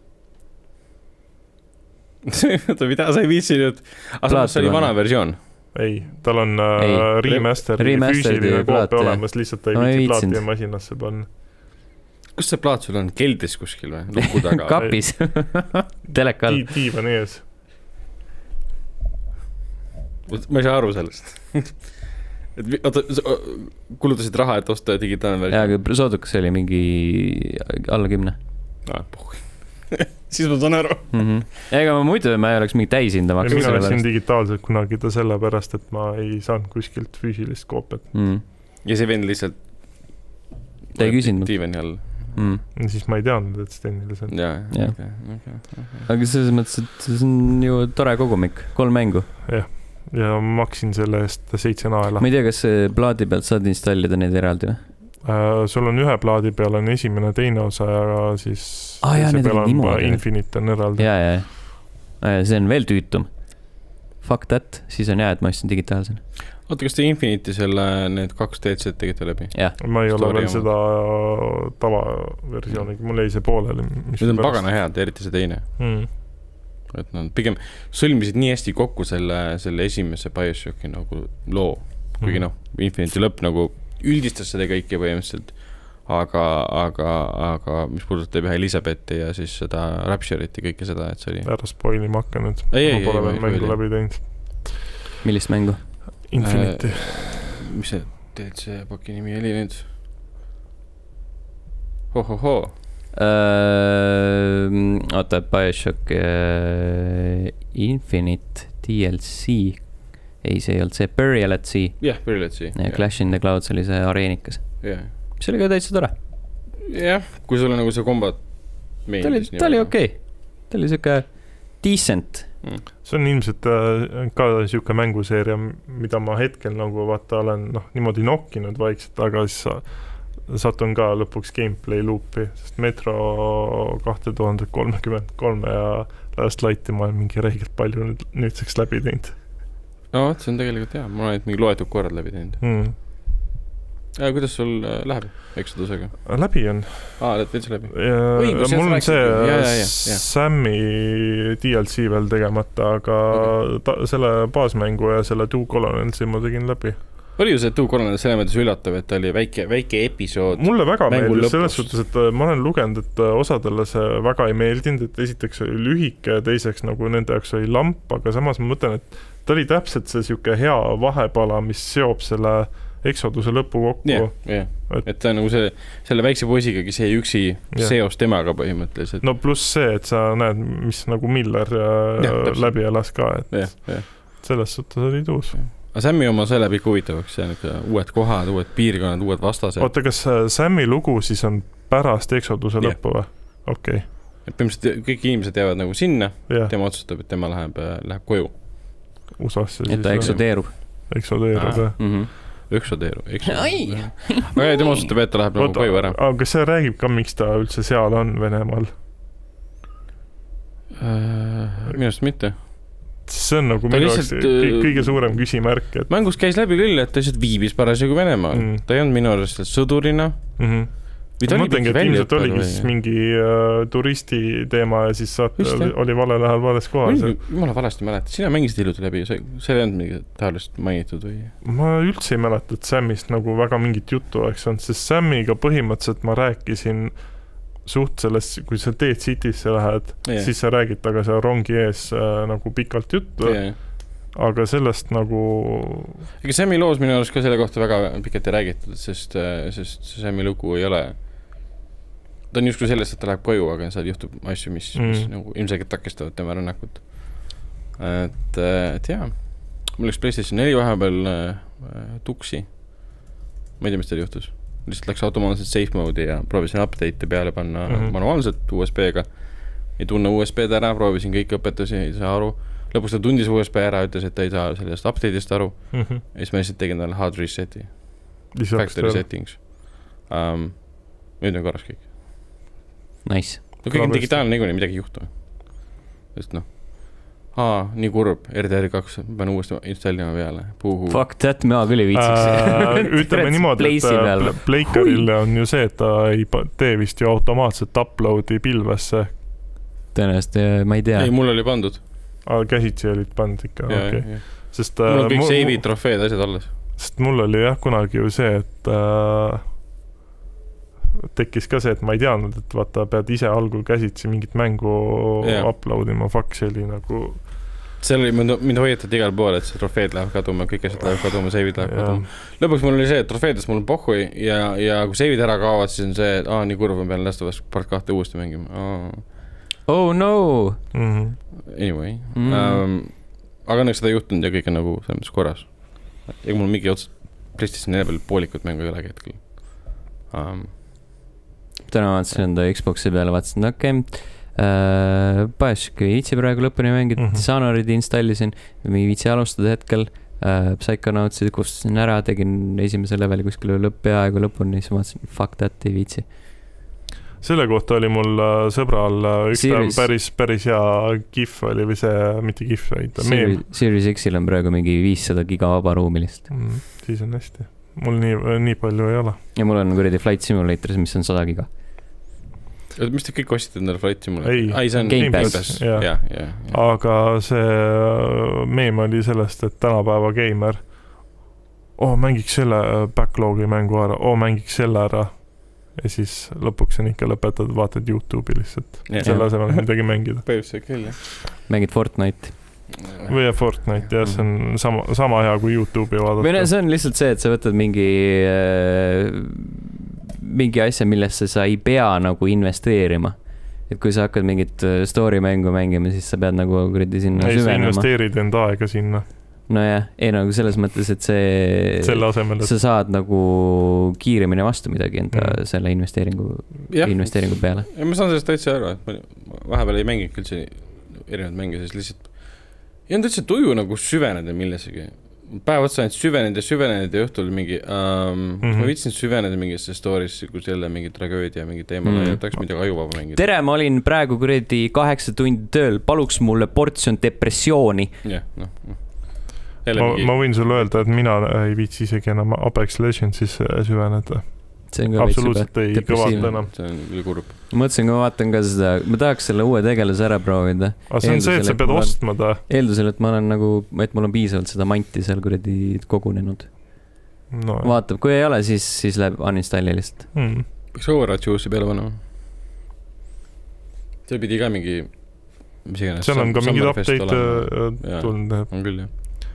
Mida sa ei viitsi nüüd? Aga see oli vana versioon? Ei, tal on remaster füüsiline koop olemas, lihtsalt ta ei viitsi plaati ja masinasse panna. Kus see plaat sul on? Keldis kuskil või? Luku taga? Kapis. Telekal. Tiivan ees. Ma ei saa aru sellest. Kulutasid raha, et osta digitaalne versioon? Jaa, aga soodukas oli mingi alla 10. Siis ma saan aru. Ega ma ei oleks mingi täishinda maksnud. Mina läksin digitaalselt kunagi ta sellepärast, et ma ei saanud kuskilt füüsilist koopiat. Ja see vend lihtsalt ta ei küsinud. Tiiveni all. Siis ma ei teadnud, et Steniliselt. Aga selles mõttes, et see on ju tore kogumik, 3 mängu. Jah, ja maksin selle eest 7 naela. Ma ei tea, kas plaadi pealt saad installida neid eraldi või? Sul on ühe plaadi peal on esimene, teine osa ja siis see peal on Infinite on eraldi. See on veel tüütum. Fuck that, siis on hea, et ma ostsin digitaalsena. Oota, kas te Infinite'i selle need 2 DLC tegite läbi? Ma ei ole veel seda tavaversiooniga, mul jäi see pooleli. Need on pagana head, eriti see teine. Et nad pigem sõlmisid nii hästi kokku selle esimese BioShocki nagu loo. Kuigi Infinite'i lõpp nagu üldistas seda kõike põhimõtteliselt, aga mis puudutab ühe Elizabethi ja siis seda Rapture'it ja kõike seda, et see oli... Ära spoili ma hakka nüüd. Ma pole veel mängu läbi teinud. Millist mängu? Infinity. Mis see DLC paki nimi oli nüüd? Hohoho. Oota, BioShock Infinite DLC. Ei, see ei olnud see Burial at Sea. Jah, Burial at Sea. Clash in the Clouds oli see areenikas. See oli ka täitsa tore. Jah, kui sul on nagu see kombat meeldis. Ta oli okei. Ta oli siuke decent. See on ilmselt ka siuke mänguseeria, mida ma hetkel nagu vaata olen niimoodi nokkinud vaikselt, aga siis satun ka lõpuks gameplay loopi, sest Metro 2033 ja Last Lighti ma olen mingi reegelt palju nüüdseks läbi teinud. No, see on tegelikult hea. Ma olen mingi loetud korrad läbi teinud. kuidas sul läheb Exodusega? Läbi on. Täitsa läbi. Mul on see Sam'i DLC veel tegemata, aga selle baasmängu ja selle Two Colonelsi ma tegin läbi. Oli ju see Two Colonel selles mõttes üllatav, et ta oli väike episood. Mulle väga meeldis selles suhtes, et ma olen lugenud, et osadele see väga ei meeldinud, et esiteks oli lühike, teiseks nagu nende jaoks oli lamp, aga samas ma mõtlen, et ta oli täpselt see siuke hea vahepala, mis seob selle Exoduse lõpu kokku. Yeah. Et ta on nagu selle väikse poisiga, kes jäi üksi seos temaga põhimõtteliselt. No pluss see, et sa näed, mis nagu Miller läbi elas ka, et selles suhtes oli tuus. Aga Sammi oma selle pikk huvitavaks, see on uued kohad, uued piirkonnad, uued vastased. Oota, kas Sammi lugu siis on pärast Exoduse lõppu või? Okei. Et põhimõtteliselt kõik inimesed jäävad nagu sinna, tema otsustab, et tema läheb koju. USA-sse et ta eksodeerub. Eksodeerub, aga tema otsustab, et ta läheb nagu koju ära. Aga kas see räägib ka, miks ta üldse seal on Venemaal? Minust mitte. See on nagu minu jaoks kõige suurem küsimärk. Et... Mängus käis läbi küll, et ta lihtsalt viibis parasjagu Venemaal. Ta ei olnud minu arust sõdurina. Ma mõtlengi, et ilmselt oligi siis mingi turisti teema ja siis oli vale lähel vales kohas. Jumala valesti mäleta. Sina mängisid hiljuti läbi, see ei olnud mingi taolist mainitud või? Ma üldse ei mäleta, et Sammist nagu väga mingit juttu oleks olnud, sest Sammiga põhimõtteliselt ma rääkisin suht sellest, kui sa Dead City'sse lähed, siis sa räägid taga seal rongi ees nagu pikalt juttu, aga sellest nagu... Ega Sammi loos minu arust ka selle kohta väga pikalt ei räägitud, sest Sammi lugu ei ole... Ta on justkui sellest, et ta läheb koju, aga seal juhtub asju, mis nagu ilmselgelt takistavad tema rännakut. Et jaa, mul läks PlayStation 4 vahepeal tuksi. Ma ei tea, mis teil juhtus. Lihtsalt läks automaanselt safe mode'i ja proovisin update'e peale panna manuaalselt USB-ga. Ei tunne USB-d ära, proovisin kõik õpetusi, ei saa aru. Lõpuks ta tundis USB ära, ütles, et ta ei saa sellest update'ist aru. Ja siis ma lihtsalt tegin talle hard reset'i. Factory settings. Nüüd on korras kõik. Nice. No kõik on digitaalne niikuinii, midagi ei juhtu. Sest nii kurb, RDR2, pean uuesti installima peale. Fuck that, ma küll ei viitsiks. Ütleme niimoodi, et Playcaril on ju see, et ta ei tee vist ju automaatselt uploadi pilvesse. Tõenäoliselt, ma ei tea. Ei, mul oli pandud. Käsitsi olid pandud ikka, okei. Mul on kõik save'id, trofeed, asjad alles. Sest mul oli kunagi ju see, et tekkis ka see, et ma ei teadnud, et vaata, pead ise algul käsitsi mingit mängu uploadima, fuck, see oli nagu... Seal oli, mind hoietati igal pool, et see trofeed läheb kaduma, kõik asjad läheb kaduma, save'id läheb kaduma. Lõpuks mul oli see, et trofeedes mul on pohhui ja kui save'id ära kaovad, siis on see, et nii kurv on peale Last of Us part 2 uuesti mängima. Oh no! Anyway. Aga õnneks seda ei juhtunud ja kõik on nagu selles mõttes korras. Ega mul mingi otsad PlayStation 4 peal poolikut mängu ei olegi hetkel. Täna vaatasin enda Xboxi peale, vaatasin, Bioshock ei viitsi praegu lõpuni mängida, Dishonored installisin, ei viitsi alustada hetkel, Psychonautsid kustusin ära, tegin esimese leveli kuskil peaaegu lõpuni, siis vaatasin, fuck that, ei viitsi. Selle kohta oli mul sõbral üks päris hea GIF oli või see, mitte GIF, vaid meem. Series X-il on praegu mingi 500 giga vaba ruumilist. Siis on hästi. Mul nii palju ei ole. Ja mul on kuradi Flight Simulatoris, mis on 100 giga. Mis te kõik ostite endale Flight Simulatoris? Ei, see on Game Pass. Aga see meem oli sellest, et tänapäeva gamer mängiks selle backlogi mängu ära, mängiks selle ära. Ja siis lõpuks on ikka lõpetad, vaatad YouTube'i lihtsalt. Selle asemel midagi mängida. Põhimõtteliselt küll, jah. Mängid Fortnite. Või Fortnite, jah, see on sama hea kui YouTube'i vaadata. Või see on lihtsalt see, et sa võtad mingi asja, millesse sa ei pea nagu investeerima. Et kui sa hakkad mingit story mängu mängima, siis sa pead nagu kuradi sinna süvenema. Sa investeerid enda aega sinna. No jah, nagu selles mõttes, et selle asemel, et sa saad nagu kiiremini vastu midagi enda selle investeeringu peale. Ja ma saan sellest täitsa aru, et ma vahepeal ei mänginud küll see erinevad mänge, siis lihtsalt ei olnud üldse tuju nagu süveneda millesegi. Päev otsa ainult süvenenud ja õhtul mingi ma viitsin süveneda mingisse story'sse, kus jälle mingi tragöödia, mingi teemale ja tahaks midagi ajuvaba mängida. Tere, ma olin praegu kuradi 8 tundi tööl, paluks mulle portsjon depressiooni. Jah, ma võin sulle öelda, et mina ei viitsi isegi enam Apex Legendsis süveneda. Absoluutselt ei kõvata enam. See on küll kurb. Mõtlesin, kui ma vaatan ka seda, ma tahaks selle uue tegelase ära proovida. Aga see on see, et sa pead ostma ta. Eeldusel, et ma olen nagu, et mul on piisavalt seda manti seal kuradi kogunenud. No. Vaatab, kui ei ole, siis läheb uninstalli lihtsalt. Peaks Overwatchi uusi peale panema. See pidi ka mingi seal on ka mingid update tulnud. On küll, jah.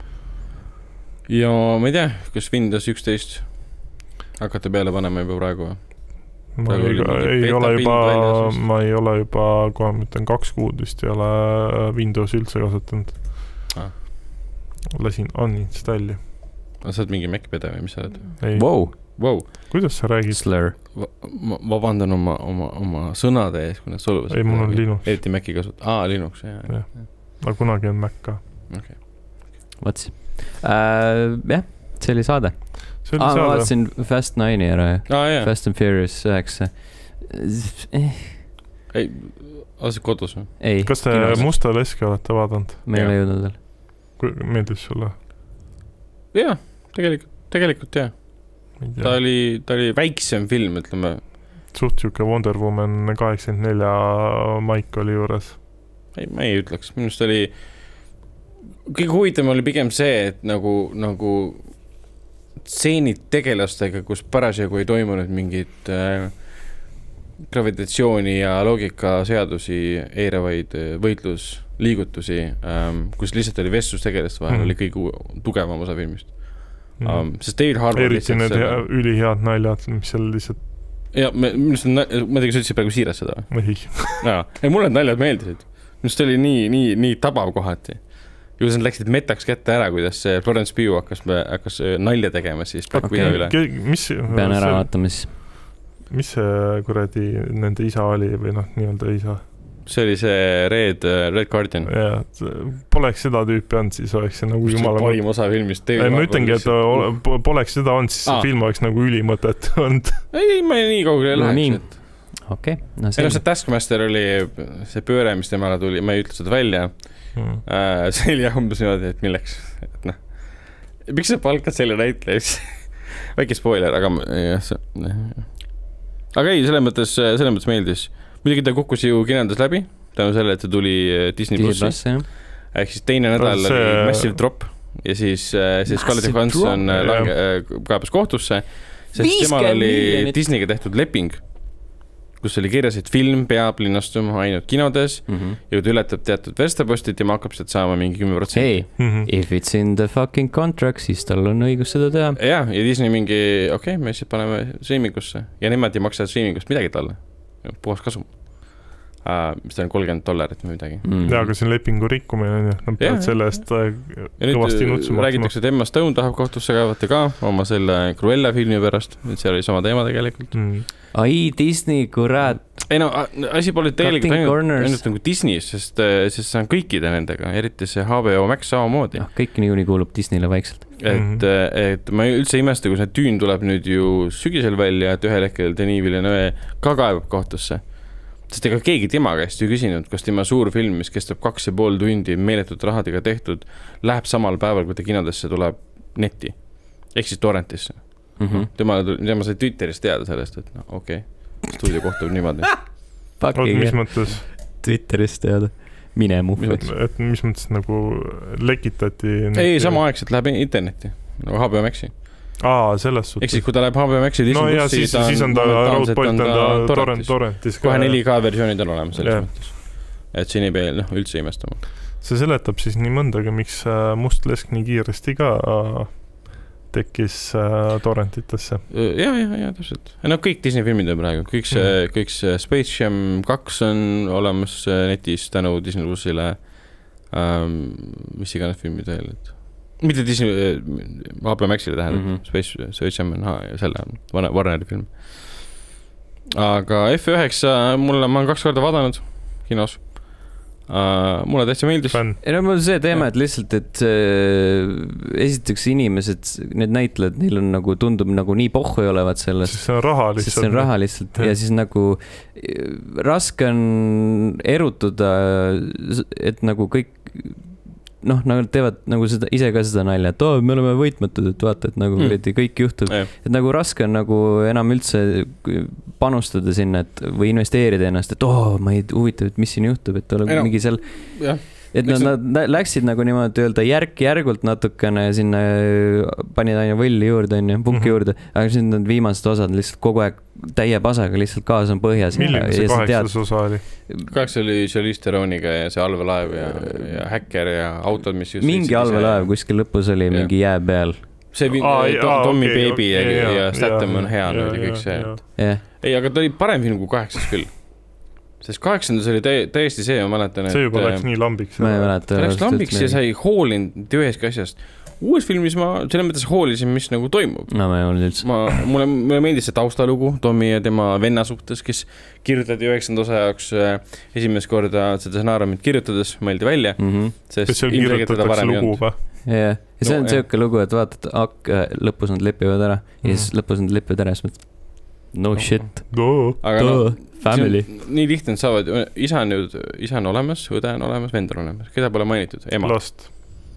Ja ma ei tea, kas Windows 11 hakata peale panema juba praegu? Ma ei ole juba, kohe ma ütlen 2 kuud vist ei ole Windows üldse kasutanud. Lasin uninstalli. Sa oled mingi Mac-pede või mis sa oled? Ei. Wow. Kuidas sa räägid? Slur. Vabandan oma sõnade ees, kui need solvas. Ei, mul on Linux. Eriti Maci kasut. Linux, jah. Aga kunagi on Mac ka. Okay. Vats. Jah, see oli saade. Ma vaatasin Fast 9 ära. Fast and Furious 9. Ei, oled kodus või? Ei. Kas te Musta Leski olete vaadanud? Me ei ole jõudnud veel. Meeldis sulle? Jah, tegelikult jah. Ta oli väiksem film, ütleme. Suht siuke Wonder Woman 84 Mike oli juures. Ei, ma ei ütleks. Minust oli kõige huvitavam oli pigem see, et nagu tseenid tegelastega, kus parasjagu ei toimunud mingid gravitatsiooni ja loogika seadusi eiravaid võitlusliigutusi, kus lihtsalt oli vestlus tegelast vahel, oli kõige tugevam osa filmist. Sest David Harbour eriti need ülihead naljad, mis seal lihtsalt ja, ma tegi, sa ütlesid praegu siiras seda ei, mulle need naljad meeldisid minust oli nii tabav kohati ju nad läksid metaks kätte ära, kuidas Florence Pugh hakkas nalja tegema siis Black Widow üle pean ära vaatama siis mis see kuradi nende isa oli või nii-öelda isa see oli see Red Guardian poleks seda tüüpi olnud, siis oleks see nagu jumala parim osa filmist ma ütlengi, et poleks seda olnud, siis see film oleks nagu ülimõtet olnud ei, ma nii kaugele ei läheks okei. See Taskmaster oli see pööre, mis temale tuli, ma ei ütle seda välja see oli umbes niimoodi, et milleks miks sa palkad selle näitleja väike spoiler, aga ei, selles mõttes meeldis muidugi ta kukkus ju kinendas läbi tänu selle, et ta tuli Disney Plussi ehk siis teine nädal oli Massive Drop ja siis Scarlett Johansson kaebas kohtusse sest temal oli Disneyga tehtud leping kus oli kirjas, et film peab linnastuma ainult kinodes ja kui ta ületab teatud verstapostit ja ma hakkab sealt saama mingi 10%. Hey, if it's in the fucking contract, siis tal on õigus seda teha. Ja Disney mingi, me siis paneme streamingusse ja nemad ei maksa streamingust midagi talle. Puhas kasum. Mis ta on $30 või midagi. Ja, aga see on lepingu rikkumine, nad peavad selle eest kõvasti nutsuma. Räägitakse, et Emma Stone tahab kohtusse kaevata ka oma selle Cruella filmi pärast, et seal oli sama teema tegelikult. Ai, Disney, kurat. Ei no, asi pole tegelikult ainult nagu Disney's, sest see on kõikide nendega, eriti see HBO Max samamoodi. Kõik niikuinii kuulub Disneyle vaikselt. Et ma üldse imesta, kus need Dune tuleb nüüd ju sügisel välja, et ühel hetkel Denis Villeneuve ka kaevab kohtusse. Sest ega keegi tema käest ju küsinud, kas tema suur film, mis kestab 2,5 tundi meeletut rahadega tehtud, läheb samal päeval, kui ta kinodesse tuleb netti. Ehk siis torrentisse. Tema sai Twitteris teada sellest, et stuudio kohtub niimoodi. Mis mõttes? Twitteris teada. Mine muhved. Et mis mõttes nagu lekitati? Ei, sama aegselt läheb internetti. Nagu HBO Maxi. Selles suhtes. Ehk siis, kui ta läheb HBO Maxi Disney Plussi, siis on ta Roadpoint torrentis. Kohe 4K versioonid on olemas selles mõttes. Et siin ei pea üldse imestama. See seletab siis nii mõndagi, miks Must Lesk nii kiiresti ka tekkis torrentitesse. Ja, täpselt. Kõik Disney filmid on praegu. Kõik see Space Jam 2 on olemas netis tänu Disney Plussile. Mis iganes filmid veel, et mitte Disney, HBO Maxile tähendab, Space Jam on selle Warneri film. Aga F9 ma olen 2 korda vaadanud kinos. Mulle täitsa meeldis. Mul on see teema, et lihtsalt, et esiteks inimesed, need näitlejad, neil on nagu, tundub nagu nii pohhu ei olevat sellest. See on raha lihtsalt. See on raha lihtsalt ja siis nagu raske on erutuda, et nagu kõik noh, nagu teevad nagu seda, ise ka seda nalja, et me oleme võitmatud, et vaata, et nagu kõik juhtub. Et nagu raske on nagu enam üldse panustada sinna, et või investeerida ennast, et ma ei huvitav, et mis siin juhtub, et tuleb mingi seal... Et nad läksid nagu niimoodi öelda järk-järgult natukene sinna, panid aina võlli juurde, pukki juurde, aga siis need viimased osad lihtsalt kogu aeg täie pasaga lihtsalt kaas on põhjas. Milline see 8. osa oli? 8 oli Charlize Theroniga ja see allveelaev ja häkker ja autod, mis just... Mingi allveelaev kuskil lõpus oli mingi jää peal. See Tommy Baby ja Statham on hea, kõik see. Ei, aga ta oli parem film kui 8 küll. Sest 8. oli täiesti see, ma mäletan, et... See juba läks nii lambiks. Ma ei mäleta. Ta läks lambiks ja sai hoolinud üheski asjast. Uues filmis ma selle mõttes hoolisin, mis nagu toimub. No ma ei olnud üldse. Mulle meeldis see taustalugu Tommy ja tema venna suhtes, kes kirjutati 9. osa jaoks esimest korda seda stsenaariumit kirjutades, mõeldi välja. Kas seal kirjutatakse lugu või? Ja see on selline lugu, et vaatad, lõpus nad lepivad ära ja siis lõpus nad lepivad ära ja siis mõtled, no shit. Aga family. Nii lihtne, et saavad, isa on olemas, õde on olemas, vend on olemas. Keda pole mainitud? Ema. Last.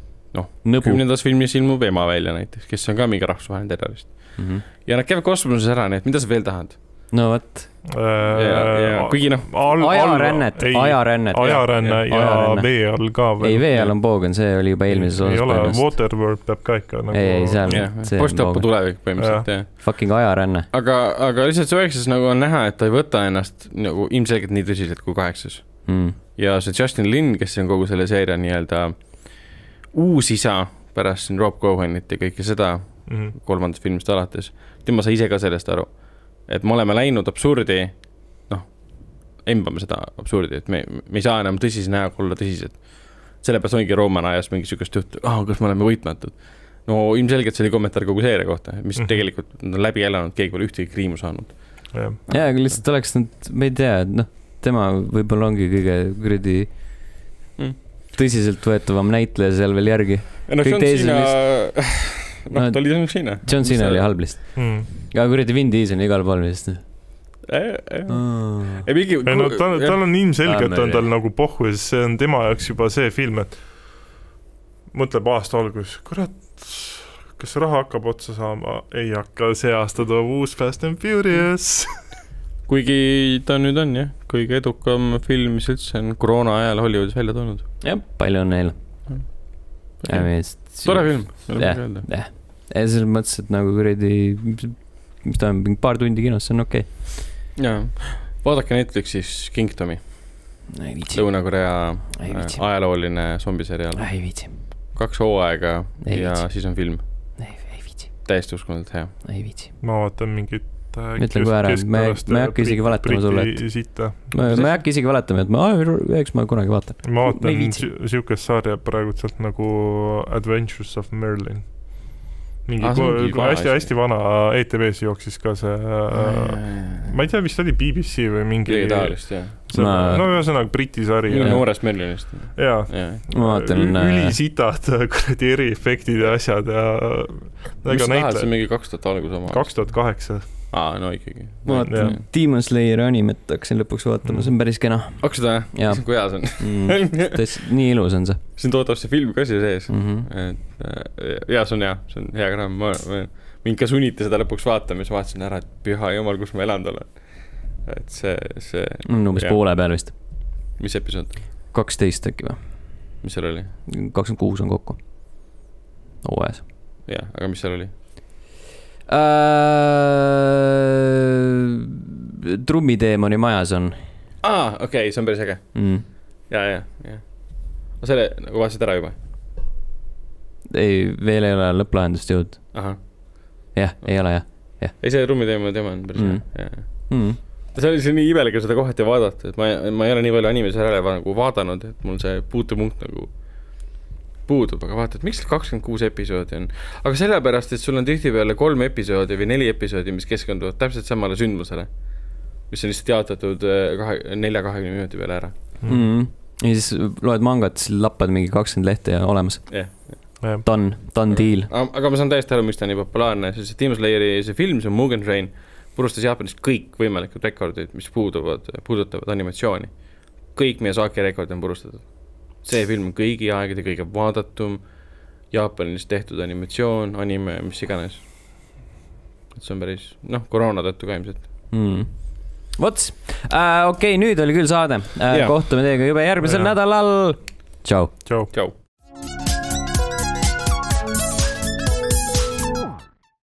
10. filmis ilmub ema välja näiteks, kes on ka mingi rahvusvaheline terrorist. Ja nad käivad kosmoses ära, nii et mida sa veel tahad? No võt. Kuigi ajarännet ja vee all ka veel. Ei, vee all on Bogan, see oli juba eelmises osas. Ei ole, Waterworld peab ka ikka nagu... Ei, seal post-õppu tulevik põhimõtteliselt. Fucking ajaränne. Aga lihtsalt see 9. nagu on näha, et ta ei võta ennast nagu ilmselgelt nii tõsiselt kui 8. Ja see Justin Lin, kes on kogu selle seeria nii-öelda uus isa pärast siin Rob Cohenit ja kõike seda 3. filmist alates, tema sai ise ka sellest aru. Et me oleme läinud absurdi, embame seda absurdi, et me ei saa enam tõsise näoga olla tõsised. Sellepärast ongi Roman ajas mingi sükest juhtu, kas me oleme võitmatud. No ilmselgelt see oli kommentaar kogu seeria kohta, mis tegelikult on läbi elanud, keegi pole ühtegi kriimu saanud. Ja, aga lihtsalt oleks nad, me ei tea, tema võib-olla ongi kõige kuradi tõsiselt võetavam näitleja seal veel järgi. John Cena oli halb lihtsalt. Aga kuradi Vin Diesel on igal pool vist. Tal on ilmselgelt on tal nagu pohhu ja see on tema jaoks juba see film, et mõtleb aasta algus, kurat, kas raha hakkab otsa saama? Ei hakka, see aasta toob uus Fast and Furious. Kuigi ta nüüd on, jah, kõige edukam film, mis üldse on koroona ajal Hollywoodis välja toonud. Jah, palju on neil. Tore film. Ja, selles mõttes, et nagu kuradi, mis ta on, paar tundi kinos, see on okei. Jaa, vaadake Netflixis Kingdomi. Lõuna-Korea ajalooline zombiseriaal. Ei viitsi. 2 hooaega ja siis on film. Ei viitsi. Täiesti uskunud, hea. Ei viitsi. Ma vaatan mingit Ütlen kui ära, me ei hakka isegi valetama sulle, me ei hakka isegi valetama, et eks ma kunagi vaatan. Ma vaatan siukest sarja praegu sealt nagu Adventures of Merlin. Mingi hästi vana ETV-s jooksis ka see, ma ei tea, vist oli BBC või mingi... Taolist, jah. No ühesõnaga Briti sari. Noorest Merlinist. Jaa, ülisitad, kuradi eriefektid ja asjad ja... Mis tahad, see mingi 2000 algus oma? 2008. No ikkagi. Ma vaatan Demon Slayeri animet hakkasin lõpuks vaatama, see on päris kena. Hakkasid või? Jaa. Kui hea see on? Nii ilus on see. Siin tootab see film ka siia sees. Jaa, see on hea, see on hea kraam. Mind ka sunniti seda lõpuks vaatama, siis vaatasin ära, et püha jumal, kus ma elanud olen. Et see... Umbes poole peal vist. Mis episood? 12 äkki või? Mis seal oli? 26 on kokku. Hooajas. Jah, aga mis seal oli? Trummiteemoni majas on. Okei, see on päris äge. Ja. Selle nagu vaatasid ära juba? Ei, veel ei ole lõpplahendust jõud. Jah, ei ole, jah. Ei, see trummiteema on päris hea. See oli nii imelega seda kohati vaadata, et ma ei ole nii palju animeseriaale nagu vaadanud, et mul see puutepunkt nagu puudub, aga vaata, et miks 26 episoodi on? Aga sellepärast, et sul on tihtipeale 3 episoodi või 4 episoodi, mis keskenduvad täpselt samale sündmusele, mis on lihtsalt jaotatud 4-20 minuti peale ära. Ja siis loed mangat, siis lappad mingi 20 lehte ja olemas. Done deal. Aga ma saan täiesti aru, miks ta on nii populaarne. See Demon Slayeri see film, see Mugen Train, purustas Jaapanist kõik võimalikud rekordid, mis puudutavad animatsiooni. Kõik Miyazaki rekordid on purustatud. see film on kõigi aegade kõige vaadatum Jaapanis tehtud animatsioon, anime, mis iganes. Et see on päris, koroona tõttu ka ilmselt. Vots, okei, nüüd oli küll saade. Kohtume teiega juba järgmisel nädalal. Tšau. Tšau.